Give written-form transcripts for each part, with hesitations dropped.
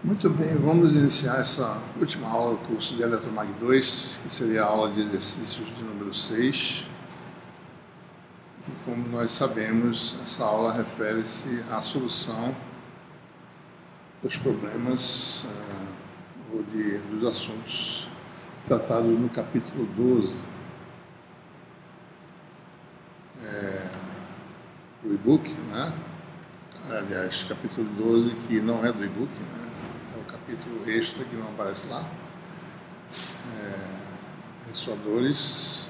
Muito bem, vamos iniciar essa última aula do curso de Eletromag 2, que seria a aula de exercícios de número 6. E como nós sabemos, essa aula refere-se à solução dos problemas ou dos assuntos tratados no capítulo 12 do e-book, né? Aliás, capítulo 12 que não é do e-book, né? É o capítulo extra que não aparece lá. Ressoadores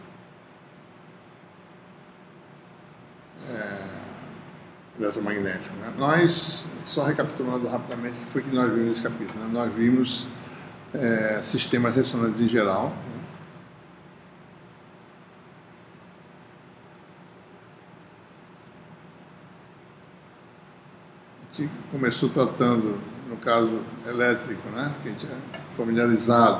eletromagnéticos, né? Nós, só recapitulando rapidamente o que foi que nós vimos nesse capítulo, né? Nós vimos sistemas ressonantes em geral, né? A gente começou tratando, no caso elétrico, né, que a gente é familiarizado,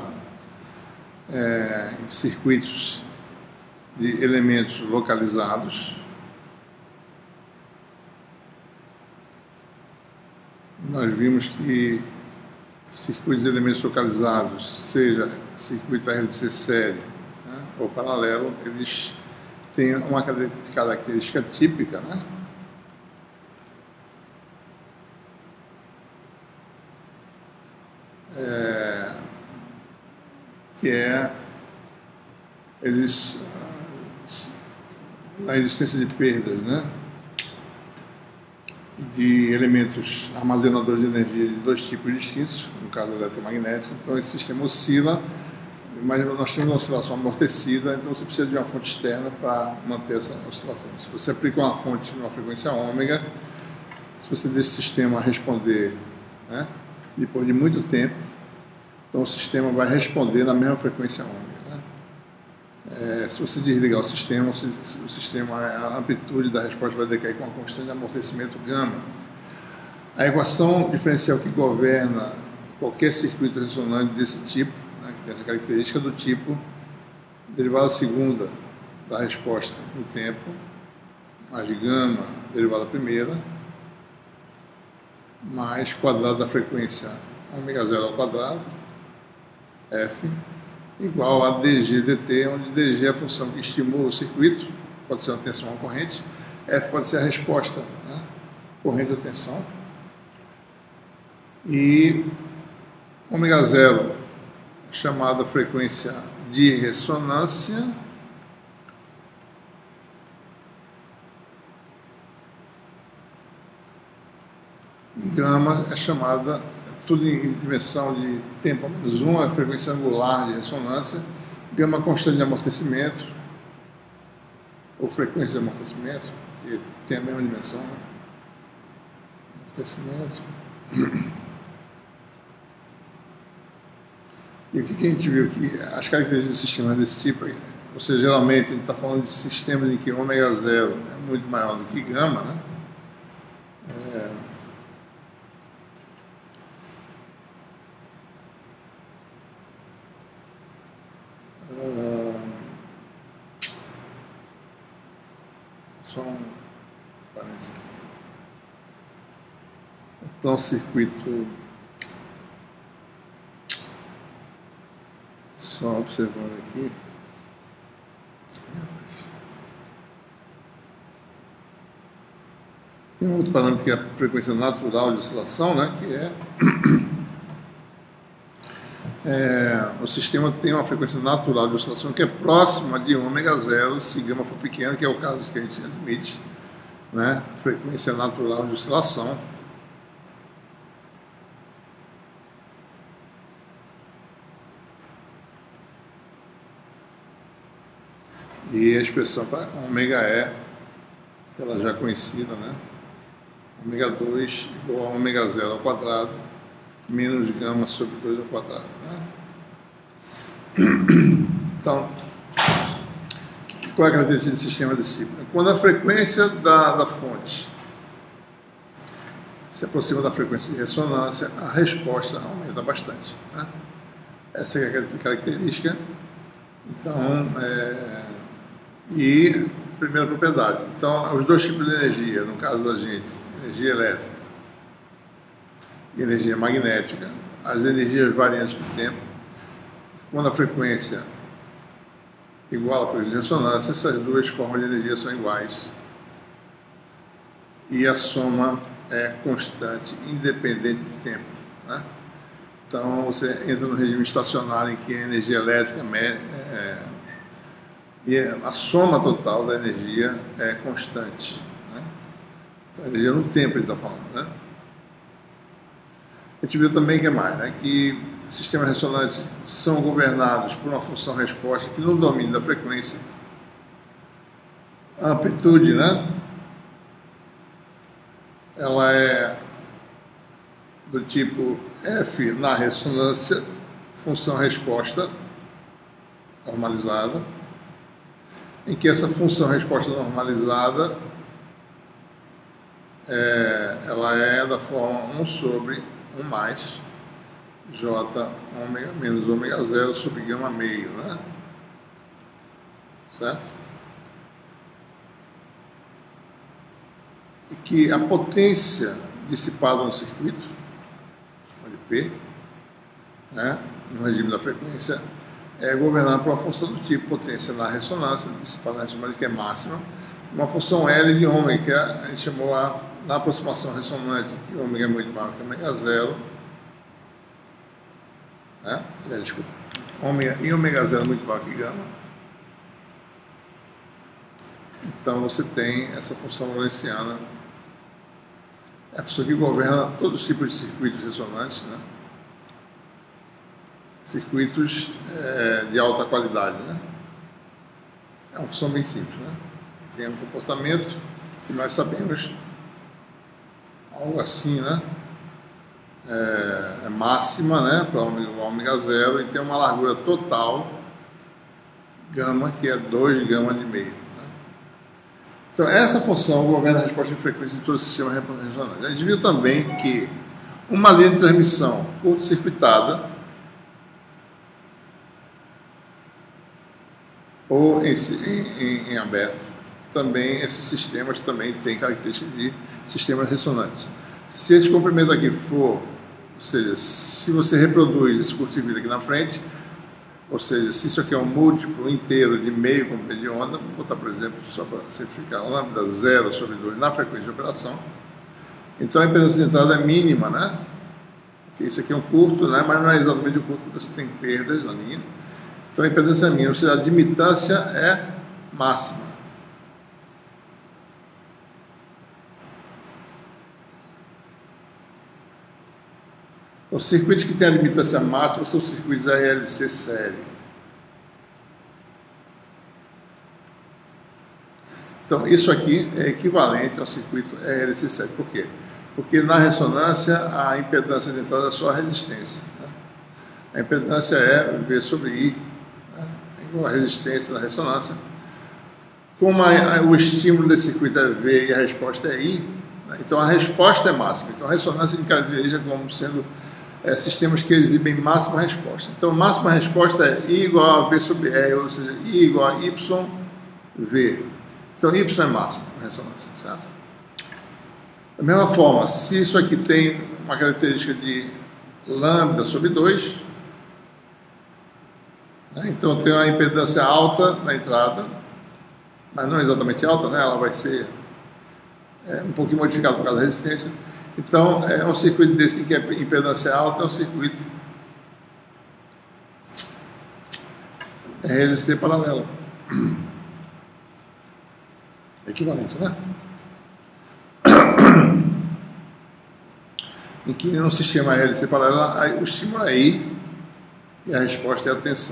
em circuitos de elementos localizados. Nós vimos que circuitos de elementos localizados, seja circuito RLC série, né, ou paralelo, eles têm uma característica típica, né? Que é a existência de perdas, né, de elementos armazenadores de energia de dois tipos distintos, no caso eletromagnético. Então esse sistema oscila, mas nós temos uma oscilação amortecida, então você precisa de uma fonte externa para manter essa oscilação. Se você aplica uma fonte numa frequência ômega, se você deixa o sistema responder, né, depois de muito tempo, então o sistema vai responder na mesma frequência ômega, né? Se você desligar o sistema, a amplitude da resposta vai decair com uma constante de amortecimento gama. A equação diferencial que governa qualquer circuito ressonante desse tipo, né, que tem essa característica do tipo derivada segunda da resposta no tempo, mais gama derivada primeira, mais quadrado da frequência ômega zero ao quadrado, F, igual a dg dt, onde dg é a função que estimula o circuito, pode ser uma tensão ou uma corrente, F pode ser a resposta, né, corrente ou tensão, e ômega zero, chamada frequência de ressonância, e gama é chamada, tudo em dimensão de tempo a menos 1, a frequência angular de ressonância, gama constante de amortecimento, ou frequência de amortecimento, que tem a mesma dimensão, né? Amortecimento. E o que a gente viu aqui? As características de sistemas desse tipo, ou seja, geralmente a gente está falando de sistemas em que ômega zero é muito maior do que gama, né? Só um parênteses aqui. Então, um circuito, só observando aqui. Tem um outro parâmetro que é a frequência natural de oscilação, né, que o sistema tem uma frequência natural de oscilação que é próxima de ômega zero, se gama for pequena, que é o caso que a gente admite, né, frequência natural de oscilação. E a expressão para ômega E, que ela já é conhecida, né, ômega 2 igual a ômega zero ao quadrado, menos gama sobre 2 ao quadrado, né? Então, qual é a característica de sistema desse tipo? Quando a frequência da fonte se aproxima da frequência de ressonância, a resposta aumenta bastante, né? Essa é a característica. Então, e primeira propriedade. Então, os dois tipos de energia, no caso da gente, energia elétrica e energia magnética, as energias variantes do tempo. Quando a frequência igual à frequência de ressonância, essas duas formas de energia são iguais e a soma é constante, independente do tempo, né? Então você entra no regime estacionário em que a energia elétrica e a soma total da energia é constante, né? Então, a energia no tempo ele está falando, né? A gente viu também que mais, né? Que sistemas ressonantes são governados por uma função-resposta que no domínio da frequência, a amplitude, né? Ela é do tipo F na ressonância, função-resposta normalizada, em que essa função-resposta normalizada ela é da forma 1 sobre 1 mais J ômega menos ômega zero sobre gama meio, né? Certo? E que a potência dissipada no circuito, chama de P, né, no regime da frequência, é governada por uma função do tipo potência na ressonância, dissipada na ressonância, que é máxima, uma função L de ômega, que a gente chamou na aproximação ressonante, que ômega é muito maior que ômega zero, né? Desculpa, ômega e ômega zero é muito maior que gama. Então você tem essa função lorentziana, é a função que governa todos os tipos de circuitos ressonantes, né? Circuitos de alta qualidade, né? É uma função bem simples, né? Tem um comportamento que nós sabemos, algo assim, né? É máxima, né? Para ômega zero, e tem uma largura total gama, que é 2 gama de meio, né? Então essa função governa a resposta de frequência de todo o sistema ressonante. A gente viu também que uma linha de transmissão curto-circuitada ou em aberto, também esses sistemas também têm características de sistemas ressonantes. Se esse comprimento aqui for, ou seja, se você reproduz esse curto-circuito aqui na frente, ou seja, se isso aqui é um múltiplo inteiro de meio comprimento de onda, vou botar, por exemplo, só para simplificar, lambda 0 sobre 2 na frequência de operação, então a impedância de entrada é mínima, né? Porque isso aqui é um curto, né? Mas não é exatamente o curto, porque você tem perdas na linha. Então a impedância é mínima, ou seja, a admitância é máxima. Os circuitos que têm a admitância máxima são os circuitos RLC série. Então isso aqui é equivalente ao circuito RLC série. Por quê? Porque na ressonância a impedância de entrada é só a resistência, né? A impedância é V sobre I, igual a resistência da ressonância. Como o estímulo desse circuito é V e a resposta é I, né? Então a resposta é máxima. Então a ressonância caracteriza como sendo sistemas que exibem máxima resposta. Então máxima resposta é I igual a V sobre R, ou seja, I igual a Y, V. Então Y é máximo na ressonância, certo? Da mesma forma, se isso aqui tem uma característica de lambda sobre 2, então tem uma impedância alta na entrada, mas não exatamente alta, né? Ela vai ser um pouquinho modificada por causa da resistência. Então é um circuito desse que a impedância alta, é um circuito RLC paralelo. Equivalente, né? Em que no sistema RLC paralelo o estímulo é I e a resposta é a tensão.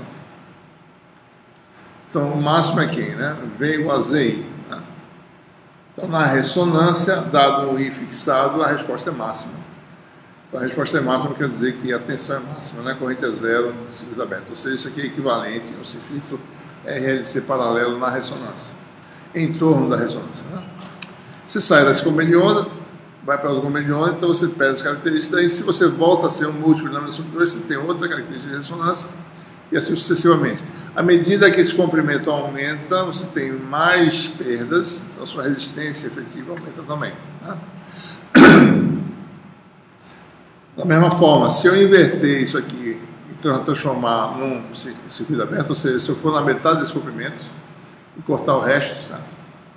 Então, o máximo é quem, né? V igual a ZI, né? Então, na ressonância, dado um I fixado, a resposta é máxima. Então, a resposta é máxima quer dizer que a tensão é máxima, né? A corrente é zero no circuito aberto. Ou seja, isso aqui é equivalente ao circuito RLC paralelo na ressonância, em torno da ressonância, né? Você sai desse comprimento de onda, vai para o comprimento de onda, então você perde as características, e se você volta a ser um múltiplo de lambda sobre 2, você tem outra característica de ressonância, e assim sucessivamente. À medida que esse comprimento aumenta, você tem mais perdas, então a sua resistência efetiva aumenta também, né? Da mesma forma, se eu inverter isso aqui e transformar num circuito aberto, ou seja, se eu for na metade desse comprimento e cortar o resto, certo?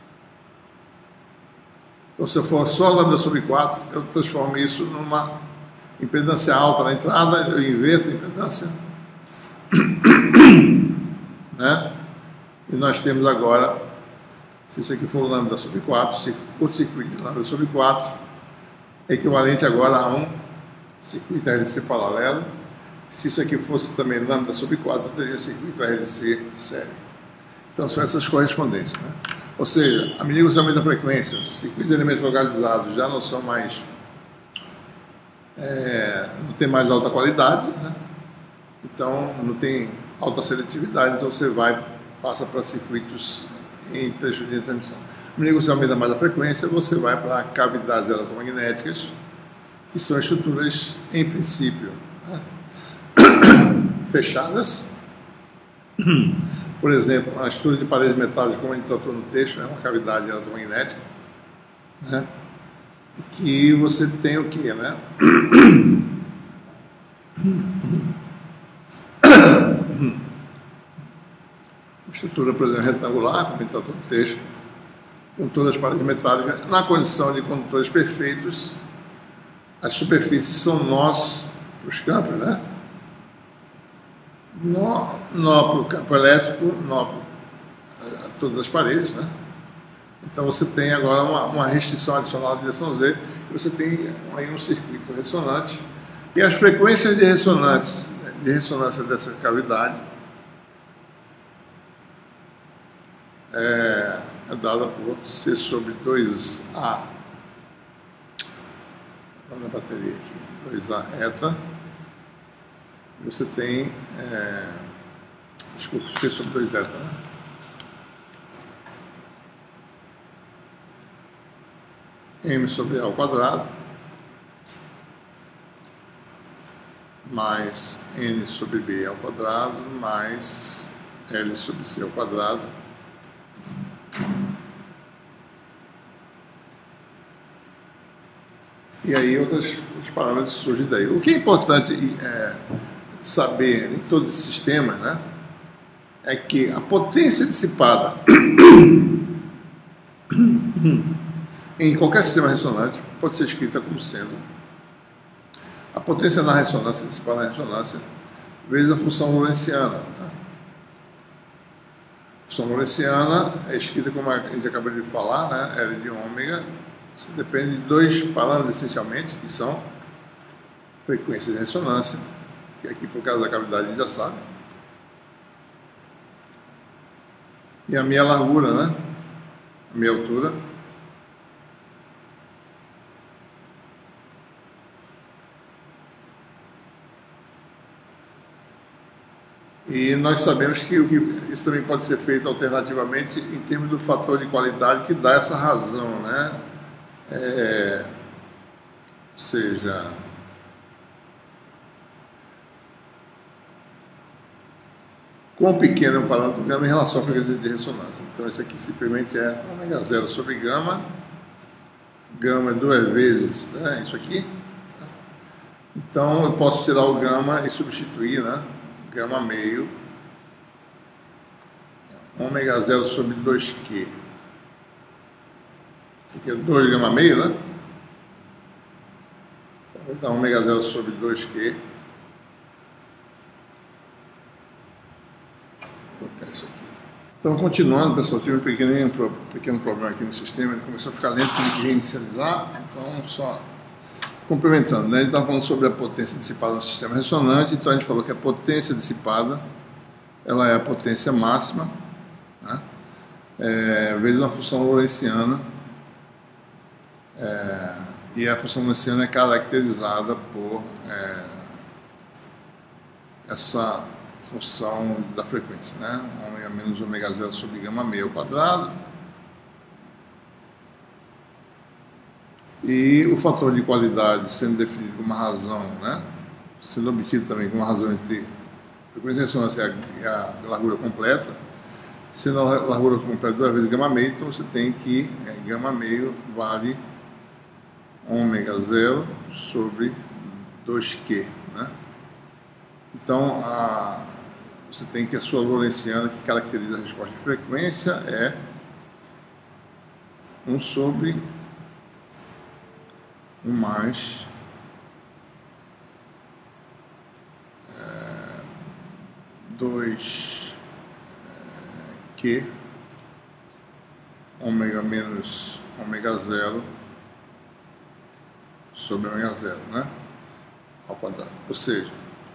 Então, se eu for só lambda sobre 4, eu transformo isso numa impedância alta na entrada, eu inverto a impedância, né? E nós temos agora, se isso aqui for lambda sobre 4, curto-circuito de lambda sobre 4, é equivalente agora a um circuito RLC paralelo. Se isso aqui fosse também lambda sobre 4, eu teria um circuito RLC série. Então, são essas correspondências, né? Ou seja, à medida que você aumenta a frequência, circuitos de elementos localizados já não são mais, não tem mais alta qualidade, né? Então não tem alta seletividade, então você passa para circuitos em trecho de transmissão. À medida que você aumenta mais a frequência, você vai para cavidades eletromagnéticas, que são estruturas, em princípio, né, fechadas. Por exemplo, uma estrutura de paredes metálicas, como a gente tratou no texto, é uma cavidade eletromagnética, né? E que você tem o quê, né? Uma estrutura, por exemplo, retangular, como a gente tratou no texto, com todas as paredes metálicas, na condição de condutores perfeitos. As superfícies são nós para os campos, né? Nó para o campo elétrico, nó para todas as paredes, né? Então você tem agora uma restrição adicional de direção Z, e você tem aí um circuito ressonante, e as frequências de ressonância dessa cavidade é dada por C sobre 2A, na bateria aqui, 2A eta. Você tem, desculpa, C sobre 2 eta, né? M sobre A ao quadrado, mais N sobre B ao quadrado, mais L sobre C ao quadrado, e aí outros parâmetros surgem daí. O que é importante saber em todos esses sistemas, né, é que a potência dissipada em qualquer sistema ressonante pode ser escrita como sendo a potência na ressonância, dissipada na ressonância, vezes a função lorentziana, né? A função lorentziana é escrita como a gente acabou de falar, né, L de ômega. Isso depende de dois parâmetros essencialmente, que são frequência de ressonância, que aqui por causa da cavidade a gente já sabe, e a minha largura, né? A minha altura. E nós sabemos que isso também pode ser feito alternativamente em termos do fator de qualidade que dá essa razão, né? Ou seja, quão pequeno é um parâmetro gama em relação à frequência de ressonância. Então isso aqui simplesmente é ômega zero sobre gama. Gama é 2 vezes, né, isso aqui. Então eu posso tirar o gama e substituir, né? Gama meio, ômega zero sobre 2Q. Isso aqui é 2 gama meio, né? Então vou dar ômega zero sobre 2Q. Vou colocar isso aqui. Então, continuando, pessoal, tive um pequeno problema aqui no sistema, ele começou a ficar lento, tive que reinicializar. Então, só complementando, né? A gente estava falando sobre a potência dissipada no sistema ressonante, então a gente falou que a potência dissipada, ela é a potência máxima, né? Vezes uma função lorentziana, e a função lorentziana é caracterizada por essa função da frequência, né? Ômega menos ômega zero sobre gama meio ao quadrado. E o fator de qualidade sendo definido como uma razão, né? Sendo obtido também como uma razão entre frequência de ressonância e a largura completa, sendo a largura completa 2 vezes gama meio, então você tem que gama meio vale ômega zero sobre 2Q, né? Então, você tem que a sua lorentziana, que caracteriza a resposta de frequência, é 1 sobre 1 mais 2Q ômega menos ômega zero sobre ômega zero, né? Ao quadrado. Ou seja,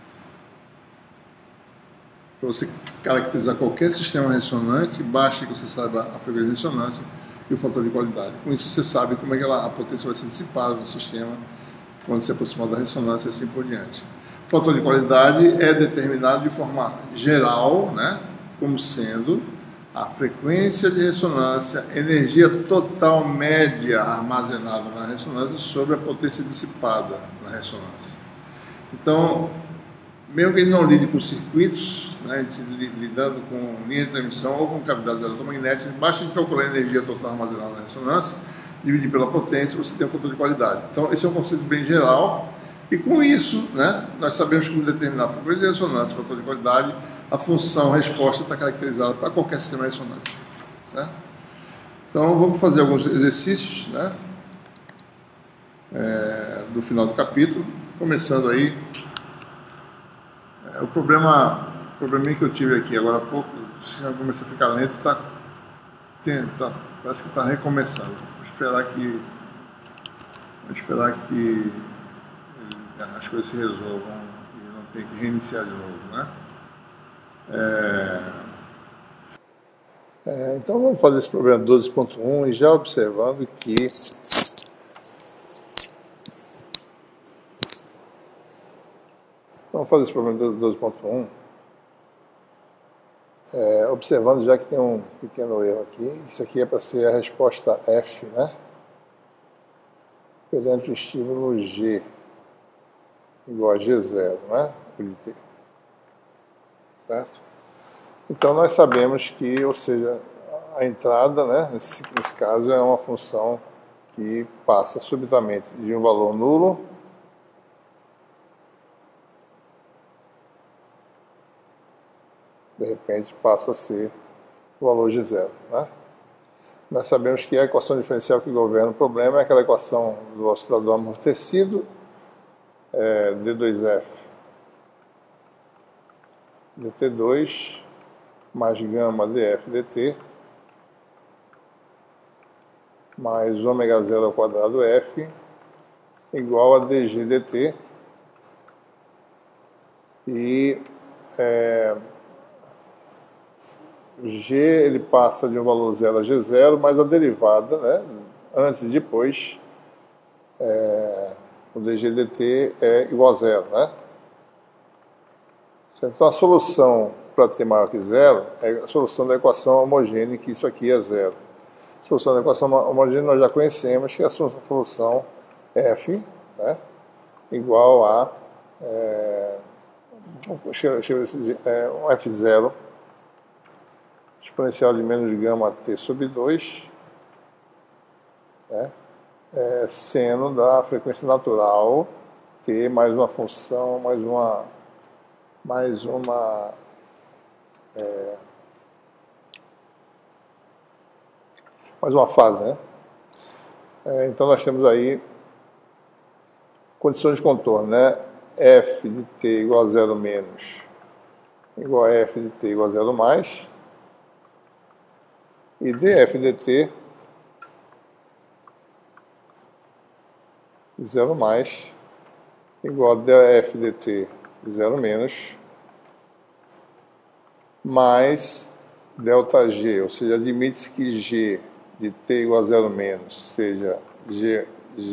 para você caracterizar qualquer sistema ressonante, basta que você saiba a frequência de ressonância e o fator de qualidade. Com isso você sabe como é que a potência vai ser dissipada no sistema quando se aproximar da ressonância e assim por diante. O fator de qualidade é determinado de forma geral, né, como sendo a frequência de ressonância, energia total média armazenada na ressonância sobre a potência dissipada na ressonância. Então, mesmo que ele não lide com circuitos, né, lidando com linha de transmissão ou com cavidades eletromagnéticas, basta a gente calcular a energia total armazenada na ressonância, dividir pela potência, você tem um fator de qualidade. Então, esse é um conceito bem geral, e com isso, né, nós sabemos como determinar a frequência de ressonância, fator de qualidade, a função resposta está caracterizada para qualquer sistema ressonante. Certo? Então, vamos fazer alguns exercícios, né, do final do capítulo, começando aí. O probleminha que eu tive aqui agora há pouco, o sistema começou a ficar lento, parece que está recomeçando. Vou esperar que as coisas se resolvam e não tenha que reiniciar de novo, né? Então vamos fazer esse problema 12.1 e já observando que vamos fazer esse problema 12.1 observando já que tem um pequeno erro aqui. Isso aqui é para ser a resposta F, né? Perante o estímulo G igual a G0, né? Por T. Certo? Então nós sabemos que, ou seja, a entrada, né, nesse caso, é uma função que passa subitamente de um valor nulo de repente passa a ser o valor de zero, né? Nós sabemos que a equação diferencial que governa o problema é aquela equação do oscilador amortecido, D2F dt2 mais gama df dt mais ômega zero ao quadrado f igual a dg dt, e G ele passa de um valor 0 a G0, mas a derivada, né, antes e depois, o dg dt é igual a zero, né? Então a solução para t maior que zero é a solução da equação homogênea, que isso aqui é zero. A solução da equação homogênea nós já conhecemos, que é a solução f, né, igual a um f0 exponencial de menos gama t sobre 2, né, seno da frequência natural t mais uma função, mais uma fase, né? Então nós temos aí condições de contorno, né? F de t igual a 0 menos igual a f de t igual a 0 mais, e df dt 0 mais igual a df dt 0 menos mais delta g, ou seja, admite-se que g de t igual a 0 menos seja g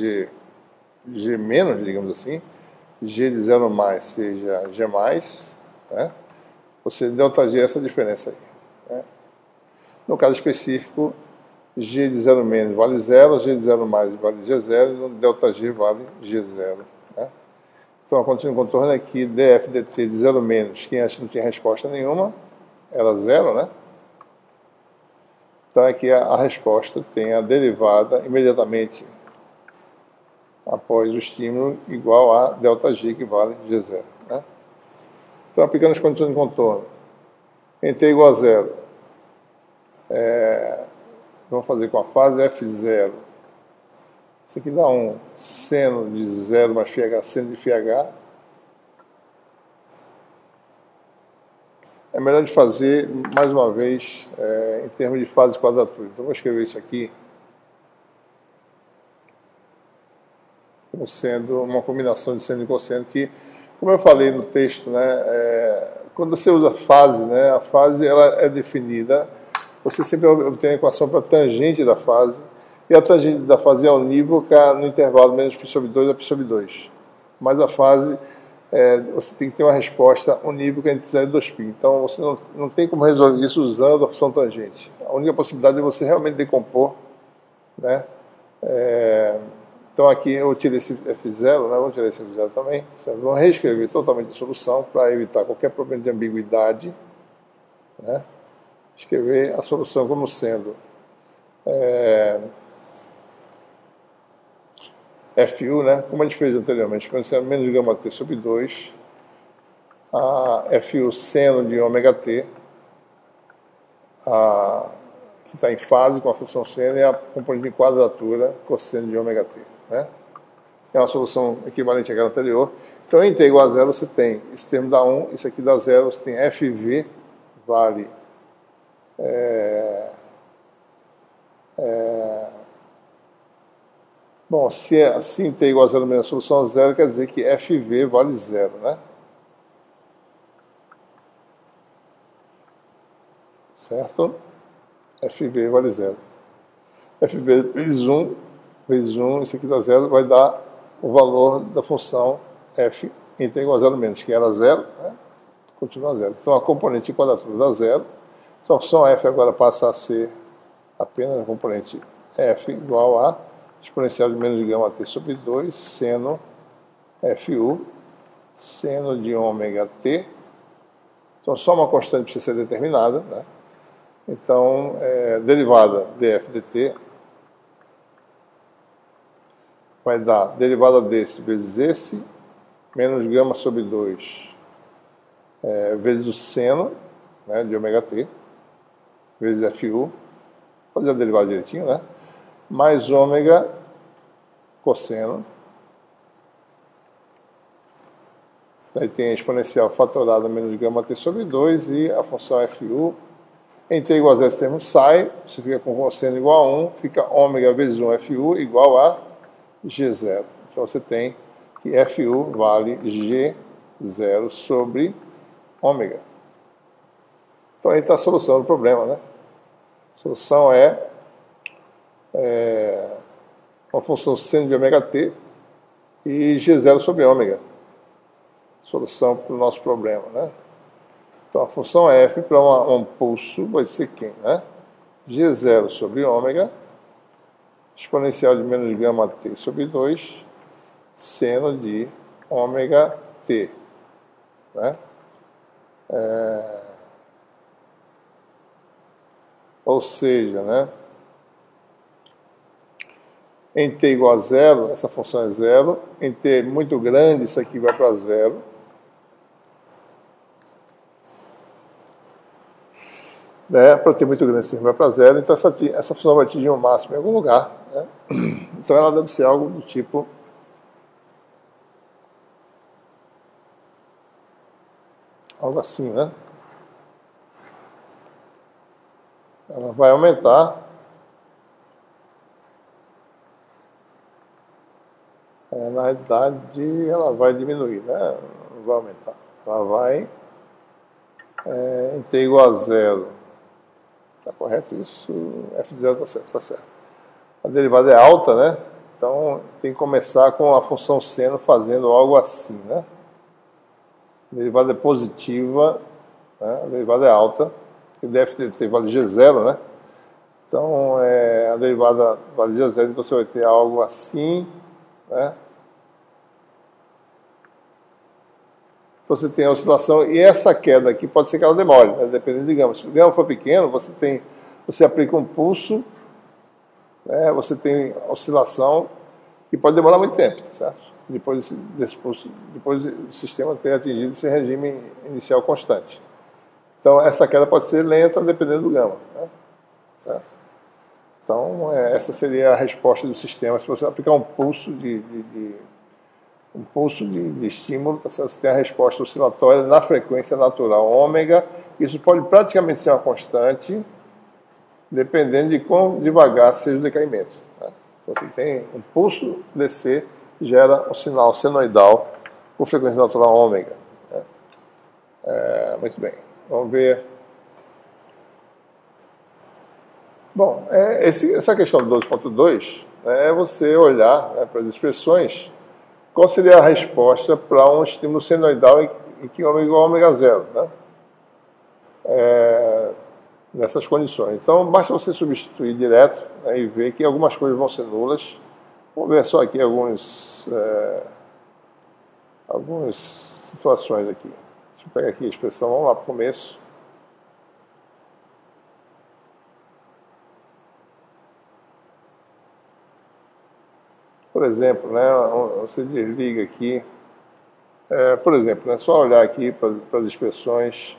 menos, digamos assim, g de 0 mais seja g mais, né? Ou seja, delta g é essa diferença aí, né? No caso específico, g de 0 menos vale 0, g de 0 mais vale g0, e no delta g vale g0, né? Então a condição de contorno é que df dt de 0 menos, que antes não tinha resposta nenhuma, era 0, né? Então aqui a resposta tem a derivada imediatamente após o estímulo igual a ΔG, que vale G0. Né? Então, aplicando as condições de contorno, em T igual a zero, vamos fazer com a fase F0. Isso aqui dá um seno de 0 mais φH, seno de φH. É melhor de fazer, mais uma vez, em termos de fase e quadratura. Então, vou escrever isso aqui como sendo uma combinação de seno e cosseno, que, como eu falei no texto, né, quando você usa fase, né, a fase ela é definida, você sempre obtém a equação para a tangente da fase, e a tangente da fase é unívoca no intervalo menos π sobre 2 a π sobre 2. Mas a fase, você tem que ter uma resposta unívoca entre 0 e 2π. Então, você não tem como resolver isso usando a função tangente. A única possibilidade é você realmente decompor, né? Então, aqui eu tirei esse F0, né? Vou tirar esse F0 também. Certo? Vamos reescrever totalmente a solução para evitar qualquer problema de ambiguidade, né? Escrever a solução como sendo FU, né? Como a gente fez anteriormente, exponencial menos gama t sobre 2, a FU seno de ômega t, que está em fase com a função seno, e a componente de quadratura cosseno de ômega t. Né? É uma solução equivalente àquela anterior. Então, em t igual a zero, você tem esse termo dá 1, isso aqui dá 0, você tem FV, vale bom, se assim t igual a zero menos a solução a zero, quer dizer que FV vale 0, né? Certo? FV vale 0. FV vezes 1, isso aqui dá 0, vai dar o valor da função f em t igual a 0 menos, que era 0, né? Continua 0. Então, a componente de quadratura dá 0. Então, a função f agora passa a ser apenas a componente f igual a exponencial de menos gama t sobre 2, seno fu, seno de ômega t. Então, só uma constante precisa ser determinada, né? Então, derivada df dt vai dar derivada desse vezes esse, menos gama sobre 2, vezes o seno, né, de ômega t, vezes fu, vou fazer a derivada direitinho, né? Mais ômega cosseno. Aí tem a exponencial fatorada menos gama t sobre 2 e a função fu. Em t igual a 0, esse termo sai, você fica com cosseno igual a 1, fica ômega vezes 1 fu igual a G0. Então você tem que fu vale G0 sobre ômega. Então aí está a solução do problema, né? A solução é uma função seno de ômega t e G0 sobre ômega. Solução para o nosso problema, né? Então a função f para um pulso vai ser quem, né? G0 sobre ômega, exponencial de menos gama t sobre 2, seno de ômega t, né? Ou seja, né? Em t igual a 0, essa função é 0. Em t muito grande, isso aqui vai para 0. Né? Para t muito grande, esse termo vai para 0. Então, essa função vai atingir um máximo em algum lugar. Né? Então, ela deve ser algo do tipo... algo assim, né? Ela vai aumentar. Na realidade, ela vai diminuir, né? Não vai aumentar. Ela vai em t igual a 0. Está correto isso? F de 0 está certo, está certo. A derivada é alta, né? Então, tem que começar com a função seno fazendo algo assim, né? A derivada é positiva, né? A derivada é alta, porque df dt vale G0, né? Então, a derivada vale G0, então você vai ter algo assim, né? Você tem a oscilação, e essa queda aqui pode ser que ela demore, né? Dependendo de gama. Se o gama for pequeno, você aplica um pulso, né? Você tem oscilação E pode demorar muito tempo, certo? Depois desse pulso, depois do sistema ter atingido esse regime inicial constante. Então, essa queda pode ser lenta, dependendo do gama, né? Certo? Então, essa seria a resposta do sistema. Se você aplicar um pulso de estímulo, tá certo? Você tem a resposta oscilatória na frequência natural ômega. Isso pode praticamente ser uma constante, dependendo de quão devagar seja o decaimento. Né? Então, você tem um pulso DC, gera um sinal senoidal com frequência natural ômega. Né? Muito bem. Vamos ver. Bom, essa questão do 12.2 é você olhar, né, para as expressões, qual seria a resposta para um estímulo senoidal em que ômega é igual a ômega zero, né? Nessas condições. Então, basta você substituir direto, né, e ver que algumas coisas vão ser nulas. Vamos ver só aqui algumas situações aqui. Deixa eu pegar aqui a expressão, vamos lá para o começo. Por exemplo, né, você desliga aqui. Por exemplo, é só olhar aqui para as expressões.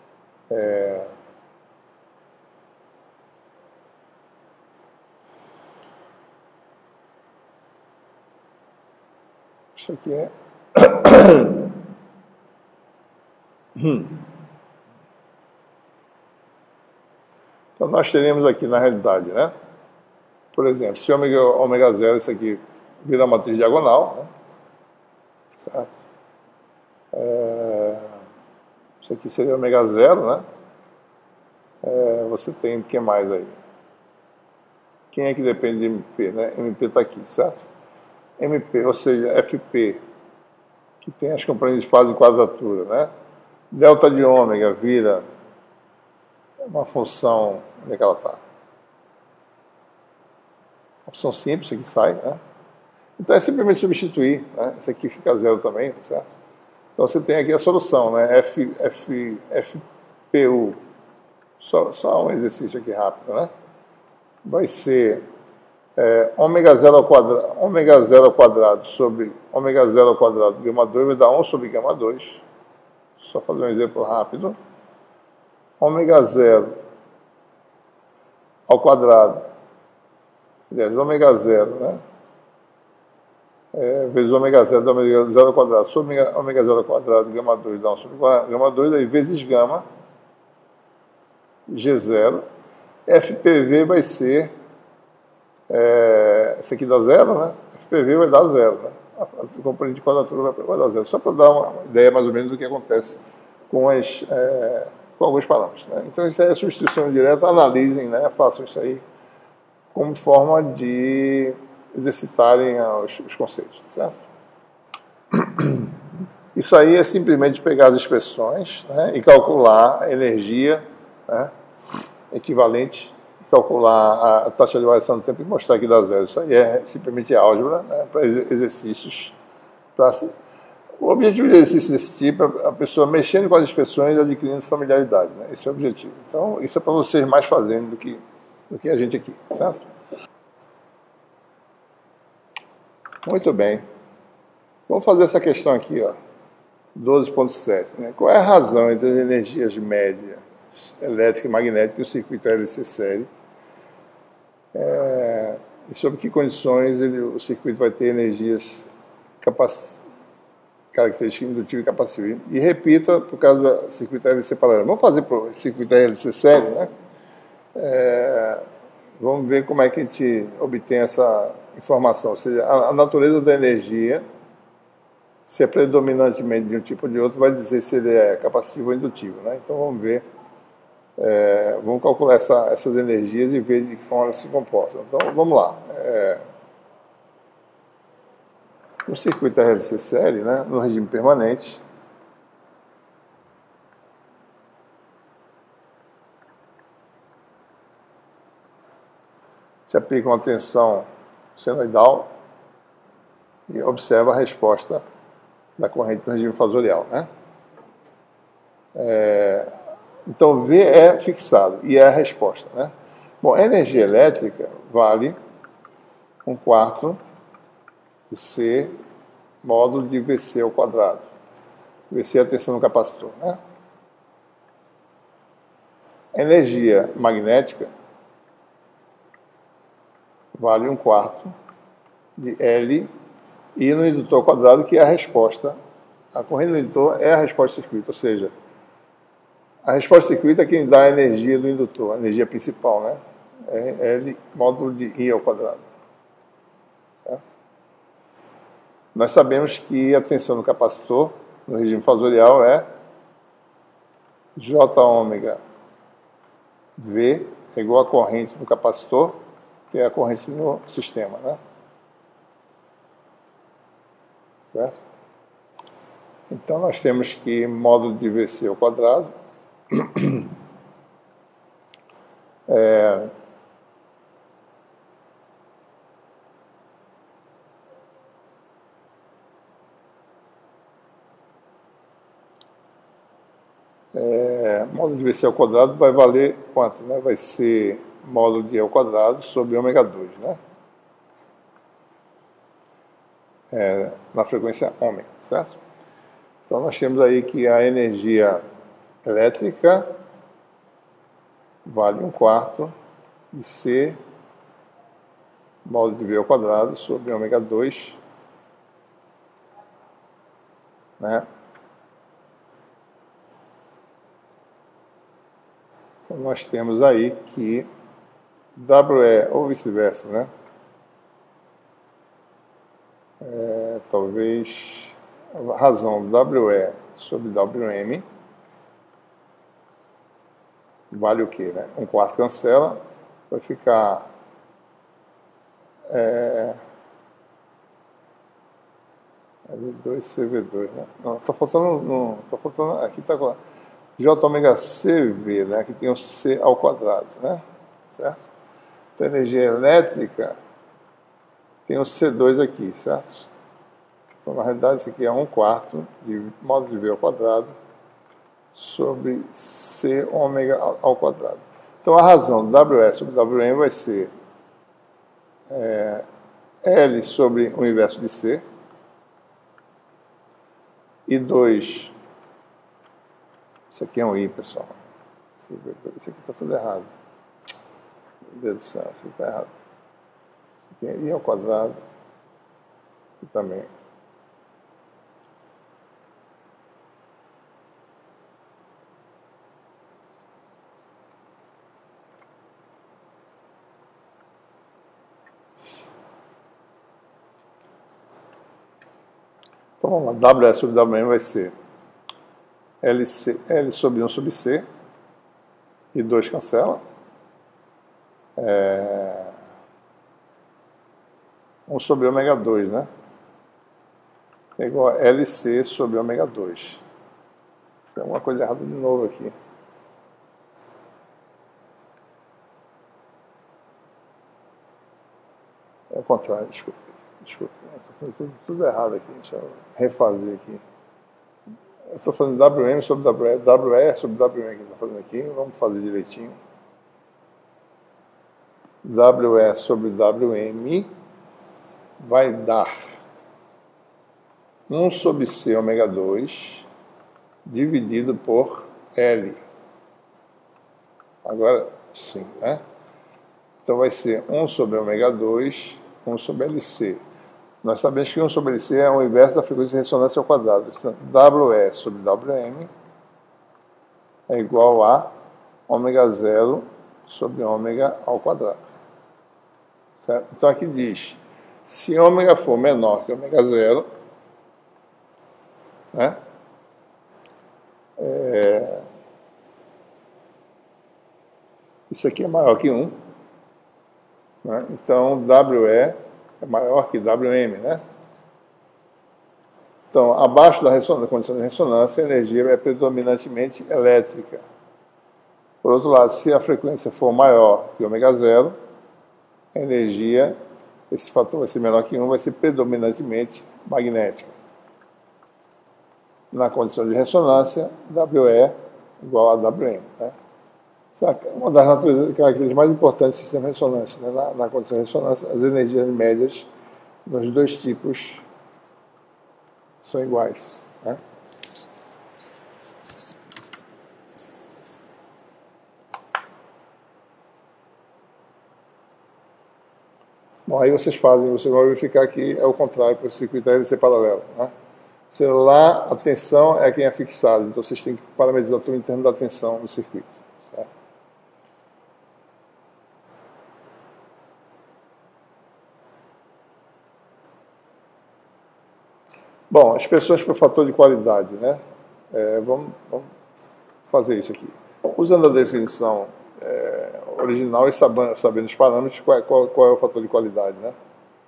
Isso aqui é. Então, nós teremos aqui, na realidade, né? Por exemplo, se ômega zero, isso aqui vira uma matriz diagonal, né? Certo? Isso aqui seria ômega zero, né? Você tem o que mais aí? Quem é que depende de MP, né? MP está aqui, certo? MP, ou seja, FP, que tem as componentes de fase e quadratura, né? Delta de ômega vira uma função, onde é que ela está? Uma função simples, isso aqui sai, né? Então é simplesmente substituir, né? Isso aqui fica zero também, certo? Então você tem aqui a solução, né? FPU, só um exercício aqui rápido, né? Vai ser ômega zero ao quadrado sobre ômega zero ao quadrado gama 2 vai dar 1 sobre gama 2. Só fazer um exemplo rápido. Ômega zero ao quadrado, aliás, ômega zero, né? Vezes ômega zero, dá ômega zero ao quadrado, sobre ômega zero ao quadrado, gama 2 dá 1 sobre gama 2, aí vezes gama, G0, FPV vai ser, esse aqui dá zero, né? FPV vai dar zero, né? A componente de quadratura vai dar zero. Só para dar uma ideia mais ou menos do que acontece com alguns parâmetros, né? Então isso aí é substituição direta, analisem, né? Façam isso aí como forma de exercitarem os conceitos, certo? Isso aí é simplesmente pegar as expressões, né, e calcular a energia, né, equivalente, calcular a taxa de variação do tempo e mostrar que dá zero. Isso aí é simplesmente álgebra, né, para exercícios. O objetivo de exercício desse tipo é a pessoa mexendo com as expressões e adquirindo familiaridade, né? Esse é o objetivo. Então, isso é para vocês mais fazendo do que a gente aqui, certo? Muito bem. Vamos fazer essa questão aqui, ó. 12.7. Né? Qual é a razão entre as energias médias elétrica e magnética e o circuito LC série? E sob que condições o circuito vai ter energias características indutiva e capacitiva? E repita, por causa do circuito LC paralelo. Vamos fazer para o circuito LC série, né? Vamos ver como é que a gente obtém essa informação. Ou seja, a natureza da energia, se é predominantemente de um tipo ou de outro, vai dizer se ele é capacivo ou indutivo, né? Então vamos ver, vamos calcular essas energias e ver de que forma elas se comportam. Então vamos lá. No circuito RLC série, né, no regime permanente, se aplica uma tensão senoidal e observa a resposta da corrente no regime fasorial, né? Então, V é fixado e é a resposta, né? Bom, a energia elétrica vale 1/4 de C módulo de VC ao quadrado. VC é a tensão do capacitor, né? A energia magnética vale 1/4 de L I no indutor ao quadrado, que é a resposta. A corrente do indutor é a resposta do circuito, ou seja, a resposta do circuito é quem dá a energia do indutor, a energia principal, né? É L módulo de I ao quadrado. Certo? Nós sabemos que a tensão do capacitor, no regime fasorial, é J ômega V é igual a corrente do capacitor, que é a corrente no sistema, né? Certo? Então, nós temos que módulo de VC ao quadrado módulo de VC ao quadrado vai valer quanto? Né? Vai ser módulo de E ao quadrado sobre ômega 2, né? Na frequência ômega, certo? Então, nós temos aí que a energia elétrica vale 1/4 de C módulo de V ao quadrado sobre ômega 2, né? Então, nós temos aí que WE, ou vice-versa, né? Talvez a razão WE sobre WM vale o quê, né? 1/4 cancela, vai ficar L2 CV2, né? Não, está faltando, aqui está J ômega CV, né? Aqui tem o C ao quadrado, né? Certo? Então, a energia elétrica tem o C2 aqui, certo? Então, na realidade, isso aqui é 1/4 de módulo de V ao quadrado sobre C ômega ao quadrado. Então, a razão WE sobre WM vai ser L sobre o inverso de C e 2. Isso aqui é um I, pessoal. Isso aqui está tudo errado. Meu Deus do céu, isso aqui está errado. Isso aqui é I ao quadrado. Aqui também. Então, vamos lá. WE sobre WM vai ser L sobre 1 sobre C, e 2 cancela. 1 sobre ômega 2, né? É igual a LC sobre ômega 2. Tem alguma coisa errada de novo aqui. É o contrário, desculpe. Tudo errado aqui. Deixa eu refazer aqui. Eu estou fazendo WM sobre WE, WE sobre WM que está fazendo aqui. Vamos fazer direitinho. WE sobre WM vai dar 1 sobre C ômega 2 dividido por L. Agora sim, né? Então vai ser 1 sobre ômega 2, 1 sobre LC. Nós sabemos que 1 sobre LC é o inverso da frequência de ressonância ao quadrado. Então, WE sobre WM é igual a ômega 0 sobre ômega ao quadrado. Certo? Então aqui diz, se ômega for menor que ômega 0, né? Isso aqui é maior que 1, né? Então WE é maior que WM, né? Então, abaixo da condição de ressonância, a energia é predominantemente elétrica. Por outro lado, se a frequência for maior que ômega 0, a energia, esse fator vai ser menor que 1, vai ser predominantemente magnética. Na condição de ressonância, WE igual a WM, né? Uma das características mais importantes do sistema de ressonância, né? Na condição de ressonância, as energias médias nos dois tipos são iguais, né? Bom, aí vocês vão verificar que é o contrário, porque o circuito RLC paralelo, né? Lá, a tensão é quem é fixado, então vocês têm que parametrizar tudo em termos da tensão do circuito. Certo? Bom, expressões para fator de qualidade, né? Vamos fazer isso aqui. Usando a definição original e sabendo os parâmetros, qual é o fator de qualidade, né?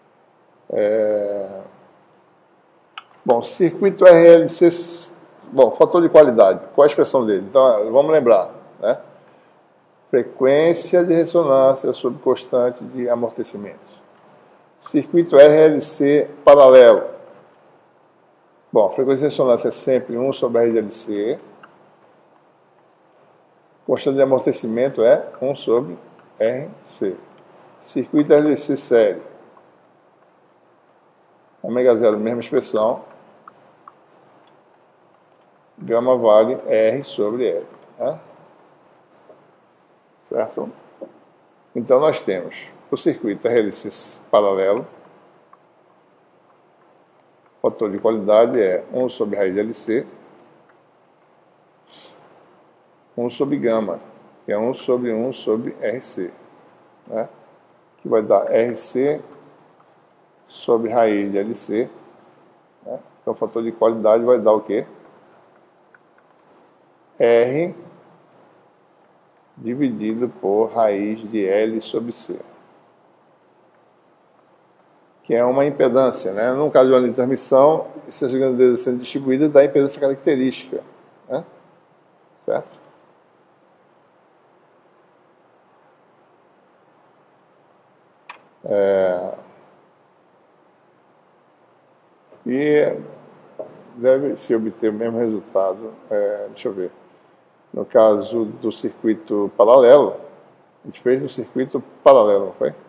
Bom, circuito RLC. Bom, fator de qualidade, qual a expressão dele? Então, vamos lembrar, né? Frequência de ressonância sob constante de amortecimento. Circuito RLC paralelo. Bom, a frequência de ressonância é sempre 1 sobre RLC. Constante de amortecimento é 1 sobre RC. Circuito RLC série. Ômega zero, mesma expressão. Gama vale R sobre L. Né? Certo? Então, nós temos o circuito RLC paralelo. O fator de qualidade é 1 sobre raiz de LC. 1 sobre gama, que é 1 sobre 1 sobre RC. Né? Que vai dar RC sobre raiz de LC. Né? Então, o fator de qualidade vai dar o quê? R dividido por raiz de L sobre C. Que é uma impedância, né? No caso de uma linha de transmissão, essas grandezas sendo distribuídas dá impedância característica. Né? Certo? E deve-se obter o mesmo resultado. Deixa eu ver. No caso do circuito paralelo, a gente fez no circuito paralelo, não foi?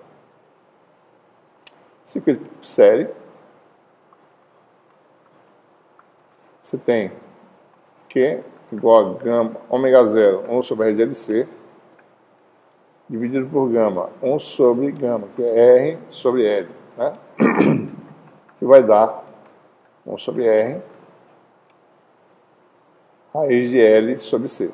Circuito série. Você tem Q igual a gama, ômega zero, 1 sobre R de LC, dividido por gama, 1 sobre gama, que é R sobre L. Né? Que vai dar 1 sobre R, raiz de L sobre C.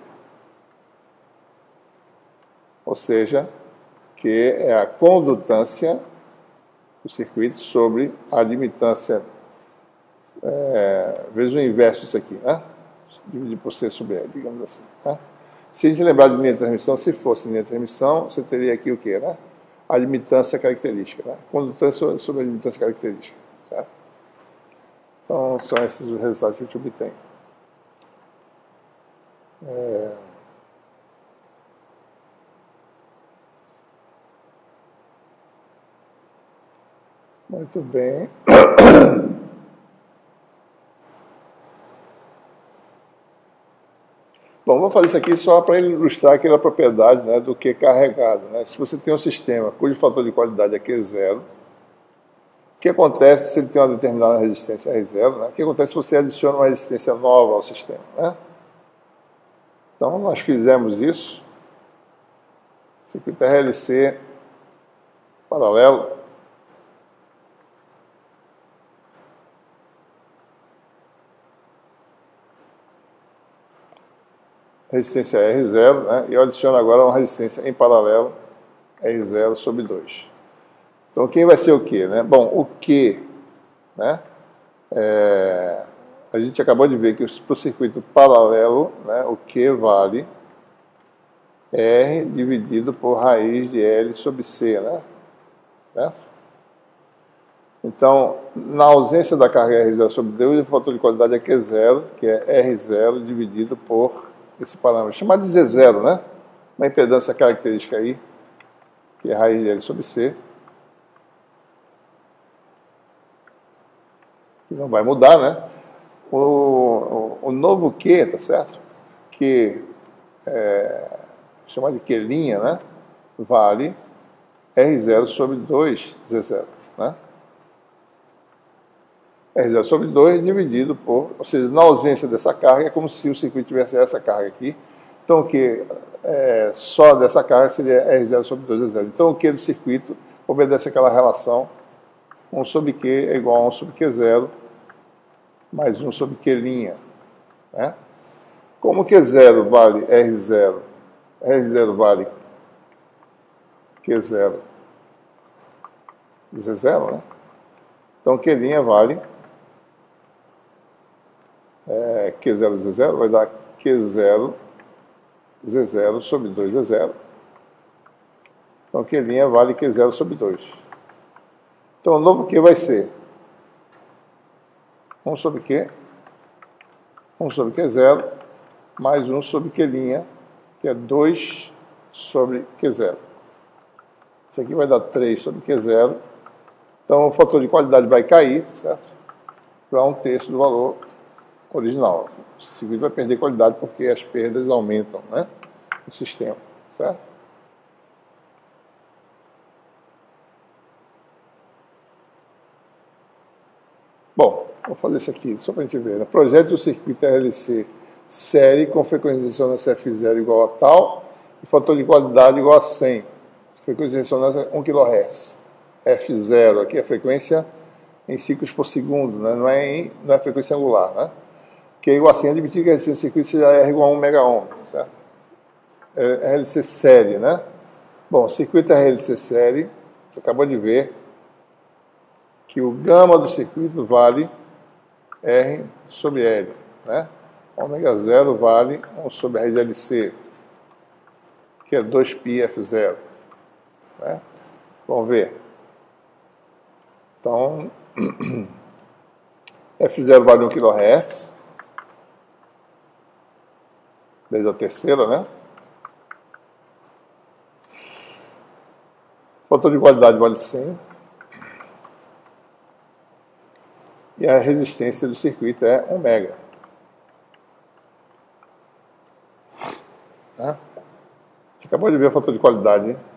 Ou seja, que é a condutância do circuito sobre a admitância, vezes o inverso disso aqui, né? Dividido por C sobre L, digamos assim. Né? Se a gente lembrar de linha de transmissão, se fosse linha de transmissão, você teria aqui o quê? Né? A admitância característica. Né? Condutância sobre a admitância característica. Certo? Então, são esses os resultados que a gente obtém. Muito bem. Bom, vou fazer isso aqui só para ilustrar aquela propriedade, né, do Q carregado. Né? Se você tem um sistema cujo fator de qualidade é Q0, o que acontece se ele tem uma determinada resistência R0? Né? O que acontece se você adiciona uma resistência nova ao sistema? Né? Então, nós fizemos isso. Circuito RLC paralelo. Resistência R0, né? E eu adiciono agora uma resistência em paralelo R0 sobre 2. Então, quem vai ser o Q? Né? Bom, o Q, né? A gente acabou de ver que para o circuito paralelo, né, o Q vale R dividido por raiz de L sobre C. Né? Certo? Então, na ausência da carga R0 sobre 2, o fator de qualidade é Q0, que é R0 dividido por esse parâmetro, chamado de Z0, né? Uma impedância característica aí, que é raiz de L sobre C, que não vai mudar, né? O novo Q, tá certo? Que chamado de Q', né? Vale R0 sobre 2 Z0, né? R0 sobre 2 dividido por, ou seja, na ausência dessa carga, é como se o circuito tivesse essa carga aqui. Então, o que só dessa carga seria R0 sobre 2 é 0. Então, o que do circuito obedece àquela relação 1 sobre Q é igual a 1 sobre Q0 mais 1 sobre Q', né? Como Q0 vale R0, R0 vale Q0 Z0, né? Então, Q' vale Q0 Z0, vai dar Q0 Z0 sobre 2 Z0. Então, Q' vale Q0 sobre 2. Então, o novo Q vai ser 1 sobre Q, 1 sobre Q0, mais 1 sobre Q', que é 2 sobre Q0. Isso aqui vai dar 3 sobre Q0. Então, o fator de qualidade vai cair, certo? Para 1/3 do valor original. O circuito vai perder qualidade porque as perdas aumentam, né, no sistema, certo? Bom, vou fazer isso aqui só para a gente ver, né? Projete o circuito RLC série com frequência de ressonância F0 igual a tal e fator de qualidade igual a 100. Frequência de ressonância 1 kHz. F0 aqui é a frequência em ciclos por segundo, né? Não é frequência angular, né? Que é igual a 100, admitir que o circuito seja R igual a 1 megaohm, certo? RLC série, né? Bom, circuito RLC série, você acabou de ver que o gama do circuito vale R sobre L, né? Ômega 0 vale 1 sobre R de LC, que é 2πf0, né? Vamos ver. Então, F0 vale 1 kHz, desde a terceira, né? Fator de qualidade vale 100. E a resistência do circuito é 1 mega. Né? Você acabou de ver o fator de qualidade, né?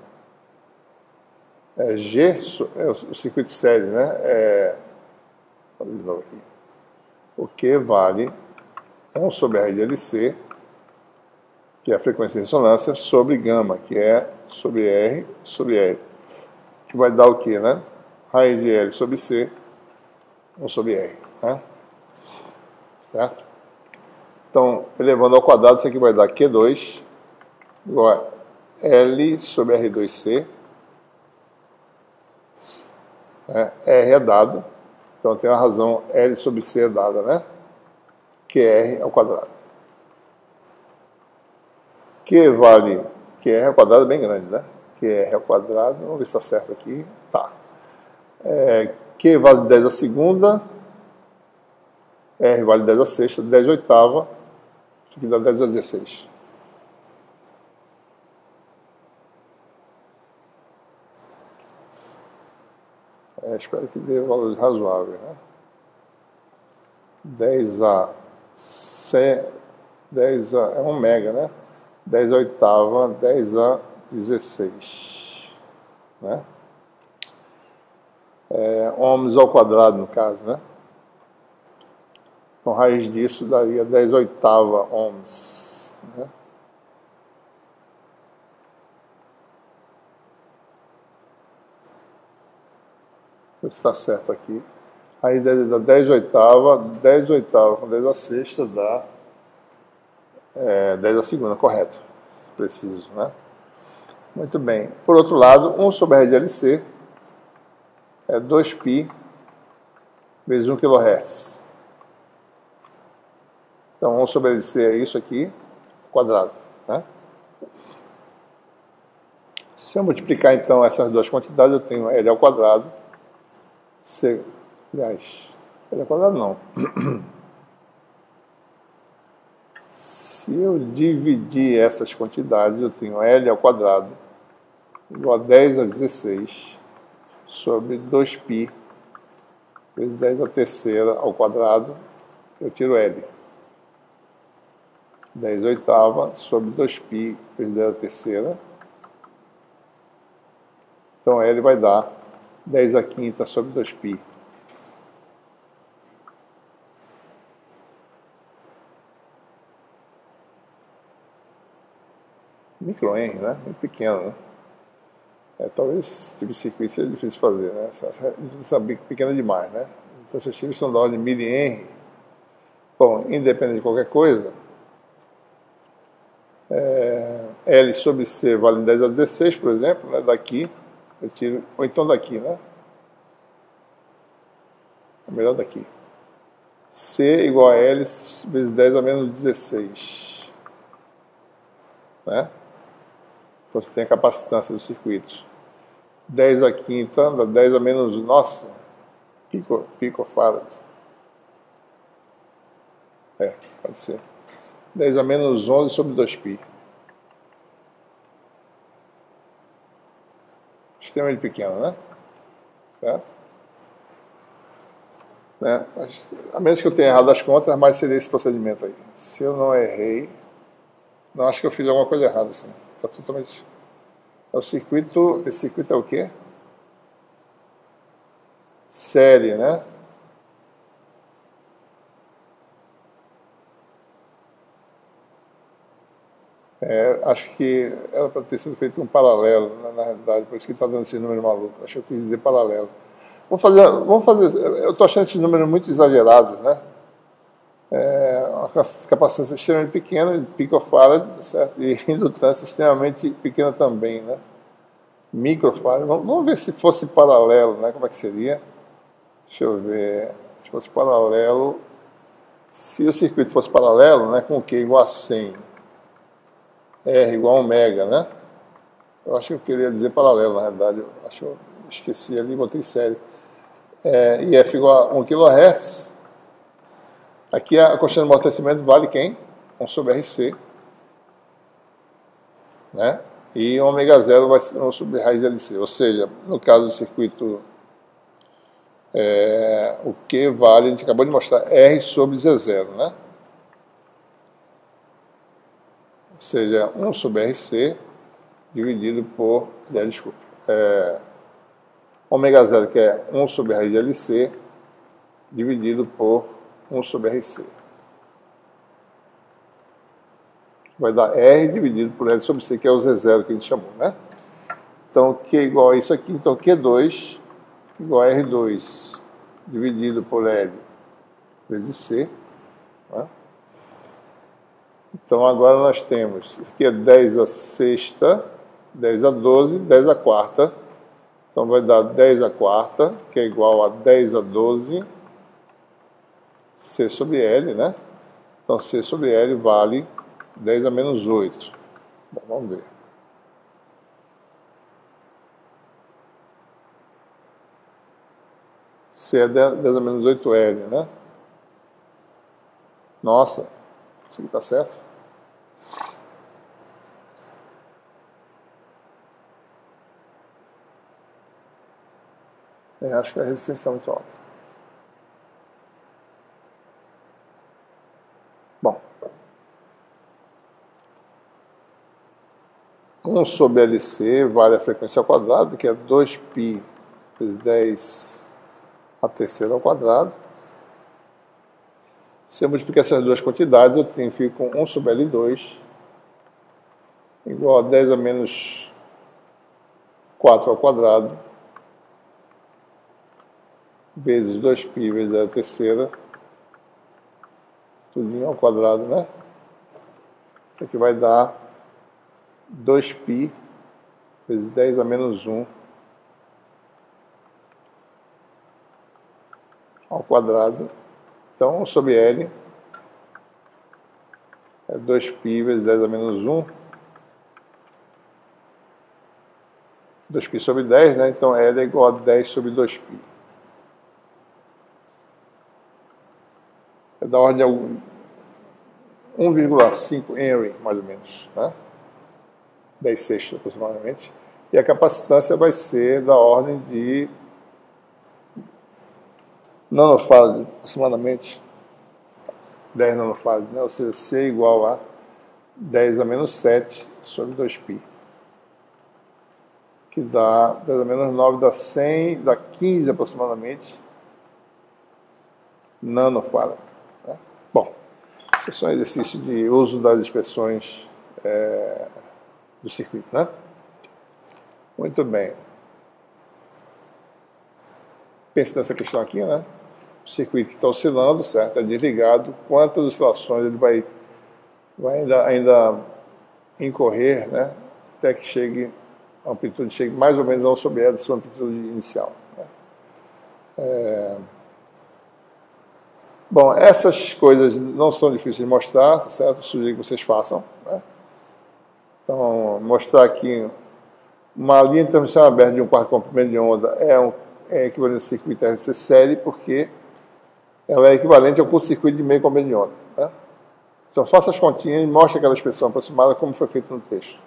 G é o circuito série, né? Vou fazer de novo aqui. O Q vale 1 sobre R de LC, que é a frequência de ressonância, sobre gama, que é sobre R, que vai dar o quê, né? Raiz de L sobre C, 1 sobre R, né? Certo? Então, elevando ao quadrado, isso aqui vai dar Q2 igual a L sobre R2C. R é dado, então tem a razão L sobre C é dada, né? QR ao quadrado. Q vale QR ao quadrado é bem grande, né? QR ao quadrado, vamos ver se está certo aqui. Tá. Q vale 10 à segunda, R vale 10 à sexta, 10 à oitava, isso aqui dá 10 a 16. Espero que dê valores razoáveis, né? 10 a 1 mega, né? 10 a oitava, 10 a 16, né? Ohms ao quadrado, no caso, né? Então, raiz disso daria 10 a oitava ohms, né? Está certo aqui. Aí dá 10 oitava, 10 oitava com 10 a sexta dá 10 a segunda, correto. Preciso, né? Muito bem. Por outro lado, 1 sobre R de LC é 2π vezes 1 kHz. Então, 1 sobre LC é isso aqui, quadrado, né? Se eu multiplicar, então, essas duas quantidades, eu tenho L ao quadrado. Aliás, L ao quadrado não. Se eu dividir essas quantidades, eu tenho L ao quadrado igual a 10 a 16 sobre 2π vezes 10 a terceira ao quadrado, eu tiro L. 10 oitava sobre 2π vezes 10 a terceira. Então L vai dar 10 a quinta sobre 2π. microhenry, né? Muito pequeno, né? Talvez esse tipo de circuito seja difícil de fazer, né? Essa pequena demais, né? Então, esses chips são da ordem de milihenry. Bom, independente de qualquer coisa, L sobre C vale 10 a 16, por exemplo, né? Daqui, eu tiro, ou então daqui, né? É melhor daqui. C igual a L vezes 10 a menos 16. Né? Você tem a capacitância do circuito. 10 aqui, então, dá 10 a menos, nossa, picofarad. Pode ser. 10 a menos 11 sobre 2π. Extremamente pequeno, né? Certo? Né? A menos que eu tenha errado as contas, mas seria esse procedimento aí. Se eu não errei, não acho que eu fiz alguma coisa errada, assim. Está totalmente. O circuito, esse circuito é o quê? Série, né? Acho que era para ter sido feito com paralelo, né, na realidade, por isso que está dando esse número maluco. Acho que eu quis dizer paralelo. Vamos fazer. Eu estou achando esse número muito exagerado, né? Uma capacitância extremamente pequena, picofarad, certo? E indutância extremamente pequena também, né? Microfarad. Vamos ver se fosse paralelo, né? Como é que seria? Deixa eu ver. Se fosse paralelo, se o circuito fosse paralelo, né? Com o Q igual a 100, R igual a ômega, né? Eu acho que eu queria dizer paralelo, na realidade. Eu acho que eu esqueci ali, botei sério. E F igual a 1 kHz. Aqui a constante de amortecimento vale quem? 1 sobre RC. Né? E ômega 0 vai ser 1 sobre raiz de LC. Ou seja, no caso do circuito, o Q vale, a gente acabou de mostrar, R sobre Z0, né? Ou seja, 1 sobre RC dividido por, desculpa, ômega 0, que é 1 sobre raiz de LC, dividido por 1 sobre RC. Vai dar R dividido por L sobre C, que é o Z0 que a gente chamou, né? Então, Q igual a isso aqui. Então, Q2 igual a R2 dividido por L vezes C. Né? Então, agora nós temos aqui é 10 a sexta, 10 a 12, 10 a quarta. Então, vai dar 10 a quarta, que é igual a 10 a 12, C sobre L, né? Então, C sobre L vale 10 a menos 8. Bom, vamos ver. C é 10 a menos 8L, né? Nossa, isso aqui está certo? Acho que a resistência está muito alta. Bom. 1 sobre LC vale a frequência ao quadrado, que é 2π vezes 10 a terceira ao quadrado. Se eu multiplicar essas duas quantidades, eu tenho, fico com 1 sobre L2 igual a 10 a menos 4 ao quadrado vezes 2π vezes 10 a terceira, tudinho ao quadrado, né? Isso aqui vai dar 2π vezes 10 a menos 1 ao quadrado. Então, 1 sobre L é 2π vezes 10 a menos 1. 2π sobre 10, né? Então, L é igual a 10 sobre 2π. É da ordem de 1,5 Henry, mais ou menos, né? 10 sextos aproximadamente. E a capacitância vai ser da ordem de nanofarad, aproximadamente 10 nanofarad, né? Ou seja, C igual a 10 a menos 7 sobre 2π. Que dá 10 a menos 9, dá 100, dá 15 aproximadamente nanofarad. Né? Bom, esse é só um exercício de uso das expressões do circuito, né? Muito bem. Pense nessa questão aqui, né? O circuito que está oscilando, certo? É desligado. Quantas oscilações ele vai ainda incorrer, né? Até que chegue, a amplitude chegue mais ou menos ao sobre E da sua amplitude inicial. Né? Bom, essas coisas não são difíceis de mostrar, certo? Sugiro que vocês façam. Né? Então, mostrar aqui uma linha de transmissão aberta de 1/4 comprimento de onda é equivalente ao circuito RC série, porque ela é equivalente ao curto-circuito de meio comprimento de onda. Né? Então, faça as continhas e mostre aquela expressão aproximada como foi feito no texto.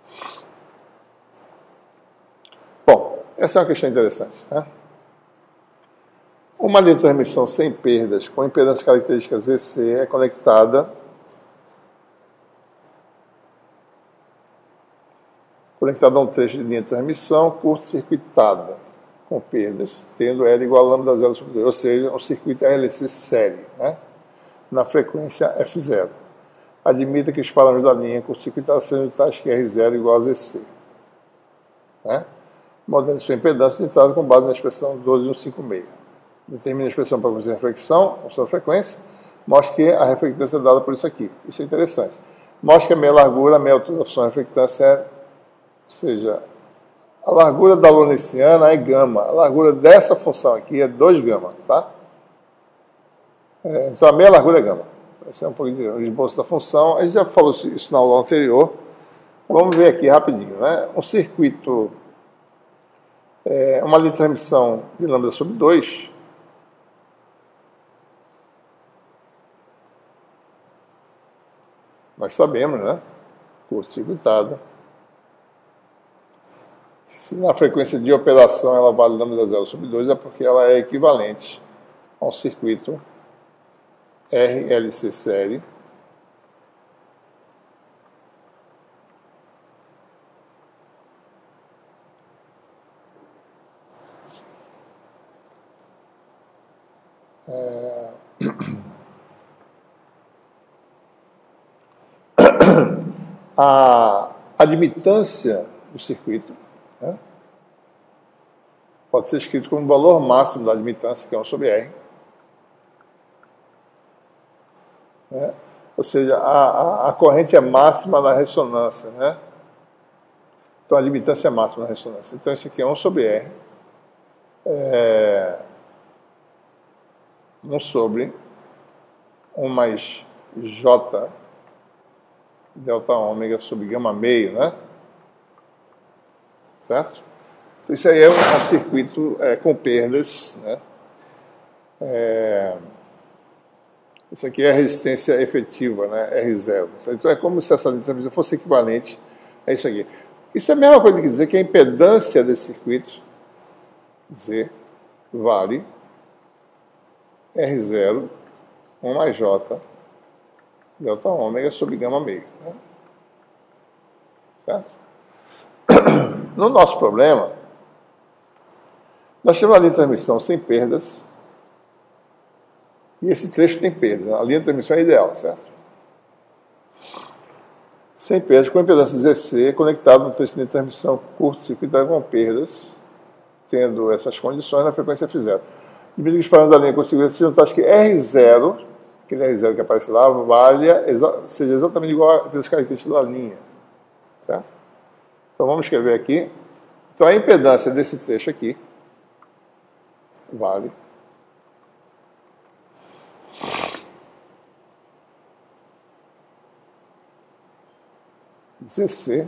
Bom, essa é uma questão interessante. Né? Uma linha de transmissão sem perdas, com impedância característica ZC, é conectada a um trecho de linha de transmissão curto-circuitada, com perdas, tendo L igual a lambda 0 sobre 2, ou seja, um circuito RLC série, né? Na frequência F0. Admita que os parâmetros da linha curto-circuitada sejam tais que R0 igual a ZC. Né? Modele sua impedância de entrada com base na expressão 12156. Determina a expressão para fazer reflexão, a sua frequência, mostra que a reflectância é dada por isso aqui. Isso é interessante. Mostra que a meia largura, a meia altura da função de reflectância ou seja, a largura da lorentziana é gama. A largura dessa função aqui é 2 gama, tá? Então a meia largura é gama. Esse é um pouquinho de esboço da função. A gente já falou isso na aula anterior. Vamos ver aqui rapidinho, né? Um circuito, uma linha de transmissão de lambda sobre 2, nós sabemos, né? Curto-circuitada. Se na frequência de operação ela vale lambda 0 sobre 2, é porque ela é equivalente a um circuito RLC série a admitância do circuito, né, pode ser escrito como valor máximo da admitância, que é 1 sobre R. Né? Ou seja, a corrente é máxima na ressonância. Né? Então, a admitância é máxima na ressonância. Então, isso aqui é 1 sobre R. 1 sobre 1 mais J delta ômega sobre gama meio, né? Certo? Então, isso aí é um circuito com perdas, né? Isso aqui é a resistência efetiva, né? R0. Então, é como se essa linha de transmissão fosse equivalente a isso aqui. Isso é a mesma coisa que dizer que a impedância desse circuito, Z, vale R0, 1 mais J, delta ômega sobre gama meio. Né? Certo? No nosso problema, nós temos uma linha de transmissão sem perdas e esse trecho tem perdas. A linha de transmissão é ideal, certo? Sem perdas, com impedância ZC, conectado no trecho de linha de transmissão curto-circuitado com perdas, tendo essas condições na frequência F0. De medida que os parâmetros da linha curto-circuitada sejam tais que R0, aquele R0 que aparece lá, seja exatamente igual às características da linha. Certo? Então vamos escrever aqui. Então a impedância desse trecho aqui vale ZC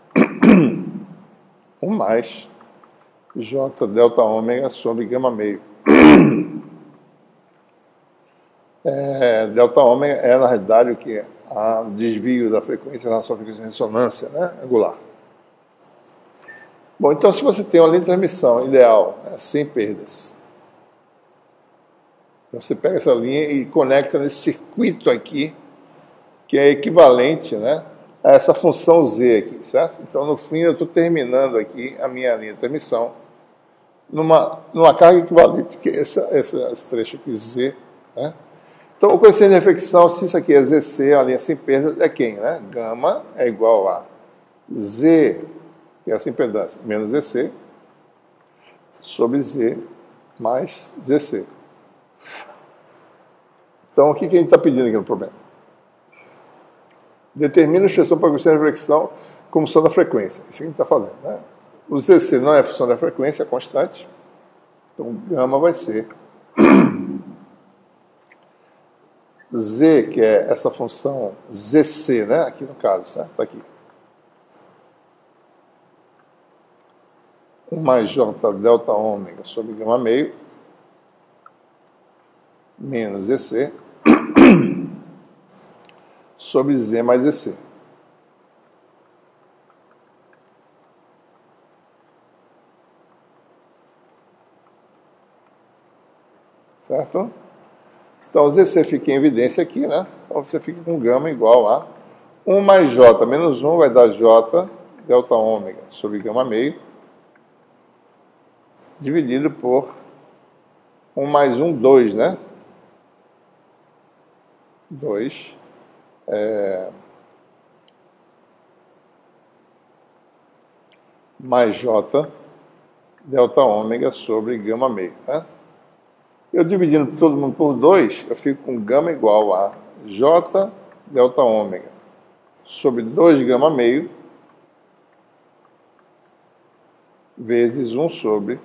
1 mais J delta ômega sobre gama meio. Delta ômega é, na realidade, o que é? O desvio da frequência em relação à frequência de ressonância, né? Angular. Bom, então se você tem uma linha de transmissão ideal, né, sem perdas, então você pega essa linha e conecta nesse circuito aqui, que é equivalente, né, a essa função Z aqui, certo? Então, no fim, eu estou terminando aqui a minha linha de transmissão numa carga equivalente, que é esse trecho aqui, Z, né? Então, o coeficiente de reflexão, se isso aqui é ZC, a linha sem perdas, é quem? Né? Gama é igual a Z, que é essa impedância, menos ZC, sobre Z mais ZC. Então, o que a gente está pedindo aqui no problema? Determina a expressão para coeficiente de reflexão como função da frequência. Isso que a gente está fazendo, né? O ZC não é função da frequência, é constante. Então, gama vai ser Z, que é essa função ZC, né? Aqui no caso, certo? Está aqui. 1 mais J delta ômega sobre gama meio menos ZC sobre Z mais ZC. Certo? Então, o ZC fica em evidência aqui, né? Então, você fica com gama igual a 1 mais J menos 1 vai dar J delta ômega sobre gama meio dividido por 1 mais 1, 2, né? 2 mais J delta ômega sobre gama meio, né? Eu dividindo todo mundo por 2, eu fico com gama igual a J delta ômega sobre 2 gama meio vezes 1 sobre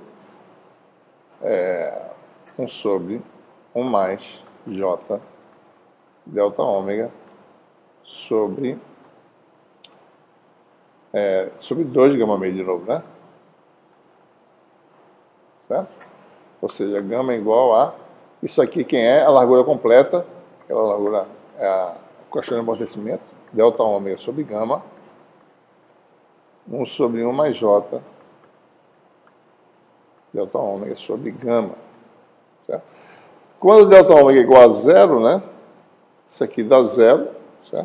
1 mais J delta ômega sobre 2 gama meio de novo, né? Certo? Ou seja, gama é igual a... Isso aqui quem é? A largura completa. Aquela largura é a questão de amortecimento. Delta ômega sobre gama. 1 sobre 1 mais J. Delta ômega sobre gama. Certo? Quando o delta ômega é igual a 0, né? Isso aqui dá 0. Certo?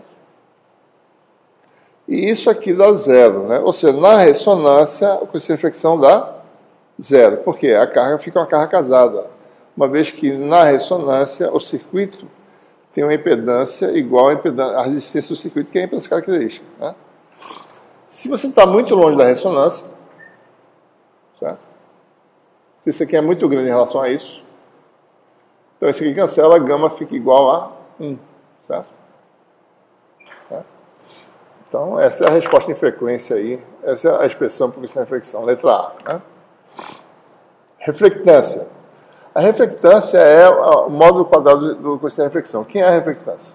E isso aqui dá 0, né? Ou seja, na ressonância, a coeficiente de reflexão dá 0. Por quê? A carga fica uma carga casada. Uma vez que na ressonância o circuito tem uma impedância igual à resistência do circuito, que é a impedância característica, né? Se você está muito longe da ressonância, certo? Se isso aqui é muito grande em relação a isso, então isso aqui cancela, a gama fica igual a 1, certo? Então, essa é a resposta em frequência aí, essa é a expressão por coeficiente de reflexão, letra A, né? Reflectância. A reflectância é o módulo quadrado do coeficiente de reflexão. Quem é a reflectância?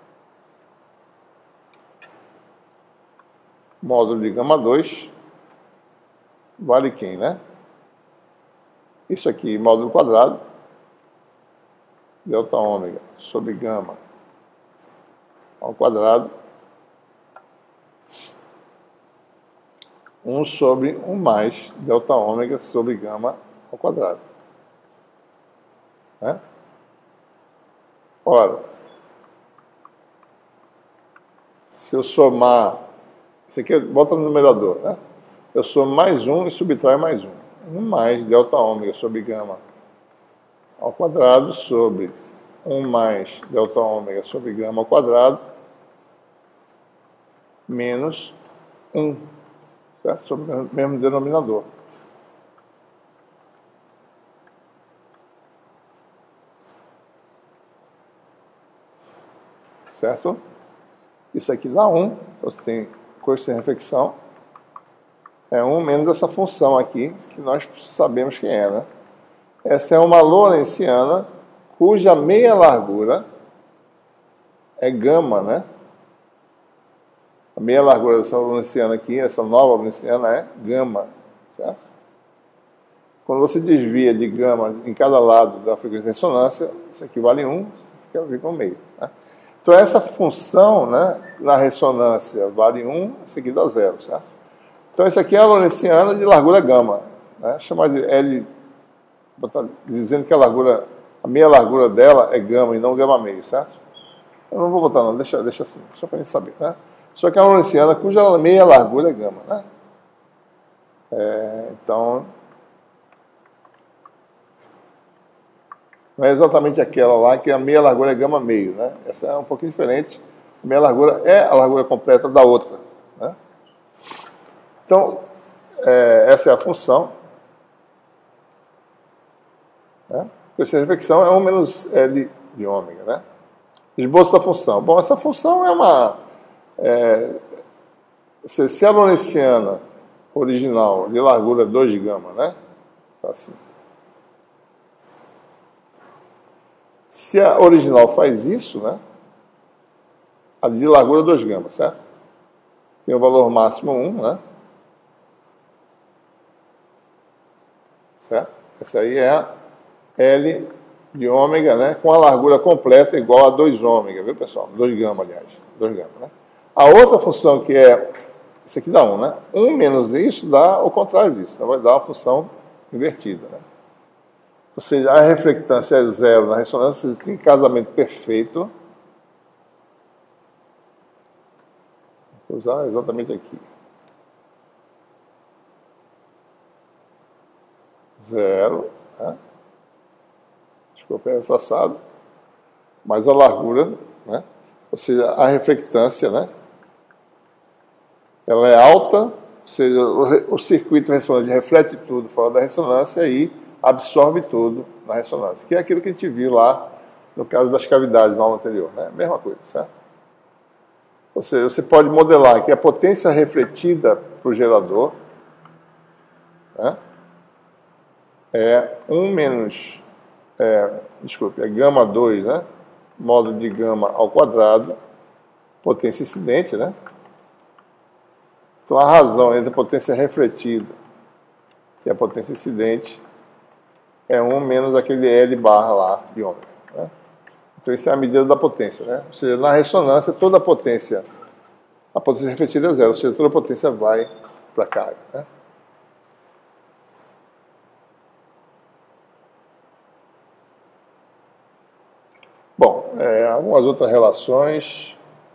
Módulo de gama 2 vale quem, né? Isso aqui, módulo quadrado, delta ômega sobre gama ao quadrado, 1 sobre 1 mais delta ômega sobre gama ao quadrado. Né? Ora, se eu somar, isso aqui bota no numerador, né? Eu somo mais 1 e subtraio mais 1. 1 mais delta ômega sobre gama ao quadrado sobre 1 mais delta ômega sobre gama ao quadrado menos 1, certo? Sobre o mesmo denominador. Certo? Isso aqui dá 1, então você tem coeficiente de reflexão, é 1 menos essa função aqui, que nós sabemos quem é, né? Essa é uma lorentziana cuja meia largura é gama, né? A meia largura dessa lorentziana aqui, essa nova lorentziana é gama, certo? Quando você desvia de gama em cada lado da frequência de ressonância, isso aqui vale 1, isso aqui vale meio, né? Então, essa função, né, na ressonância vale 1, isso aqui dá 0, certo? Então, isso aqui é a lorentziana de largura gama, né? Chamar de L, dizendo que a meia largura dela é gama e não gama meio, certo? Eu não vou botar não, deixa assim, só para a gente saber, né? Só que é uma lorentziana cuja meia largura é gama, né? Então, não é exatamente aquela lá que a meia largura é gama meio, né? Essa é um pouquinho diferente. A meia largura é a largura completa da outra, né? Então, essa é a função. Né? Coeficiente de reflexão é 1 menos L de ômega. Né? Esboço da função. Bom, essa função é uma... se a lorentziana original de largura 2 de gama, né? Tá assim. Se a original faz isso, né? A de largura 2 gama, certo? Tem o valor máximo 1, né? Certo? Essa aí é a L de ômega, né? Com a largura completa igual a 2 ômega, viu, pessoal? 2 gama, aliás. 2 gama, né? A outra função que é... Isso aqui dá 1, né? 1 menos isso dá o contrário disso. Então vai dar uma função invertida, né? Ou seja, a reflectância é 0 na ressonância, tem casamento perfeito. Vou usar exatamente aqui. 0, né? Desculpa, é traçado. Mais a largura, né? Ou seja, a reflectância, né? Ela é alta, ou seja, o circuito ressonante reflete tudo fora da ressonância e absorve tudo na ressonância, que é aquilo que a gente viu lá no caso das cavidades na aula anterior, né? Mesma coisa, certo? Ou seja, você pode modelar que a potência refletida para o gerador, né, é 1 menos, é gama 2, né? Módulo de gama ao quadrado, potência incidente, né? Então a razão entre a potência refletida e a potência incidente é 1 menos aquele L barra lá de ômega, né? Então isso é a medida da potência, né? Ou seja, na ressonância toda a potência refletida é 0, ou seja, toda a potência vai para cá, né? Bom, algumas outras relações.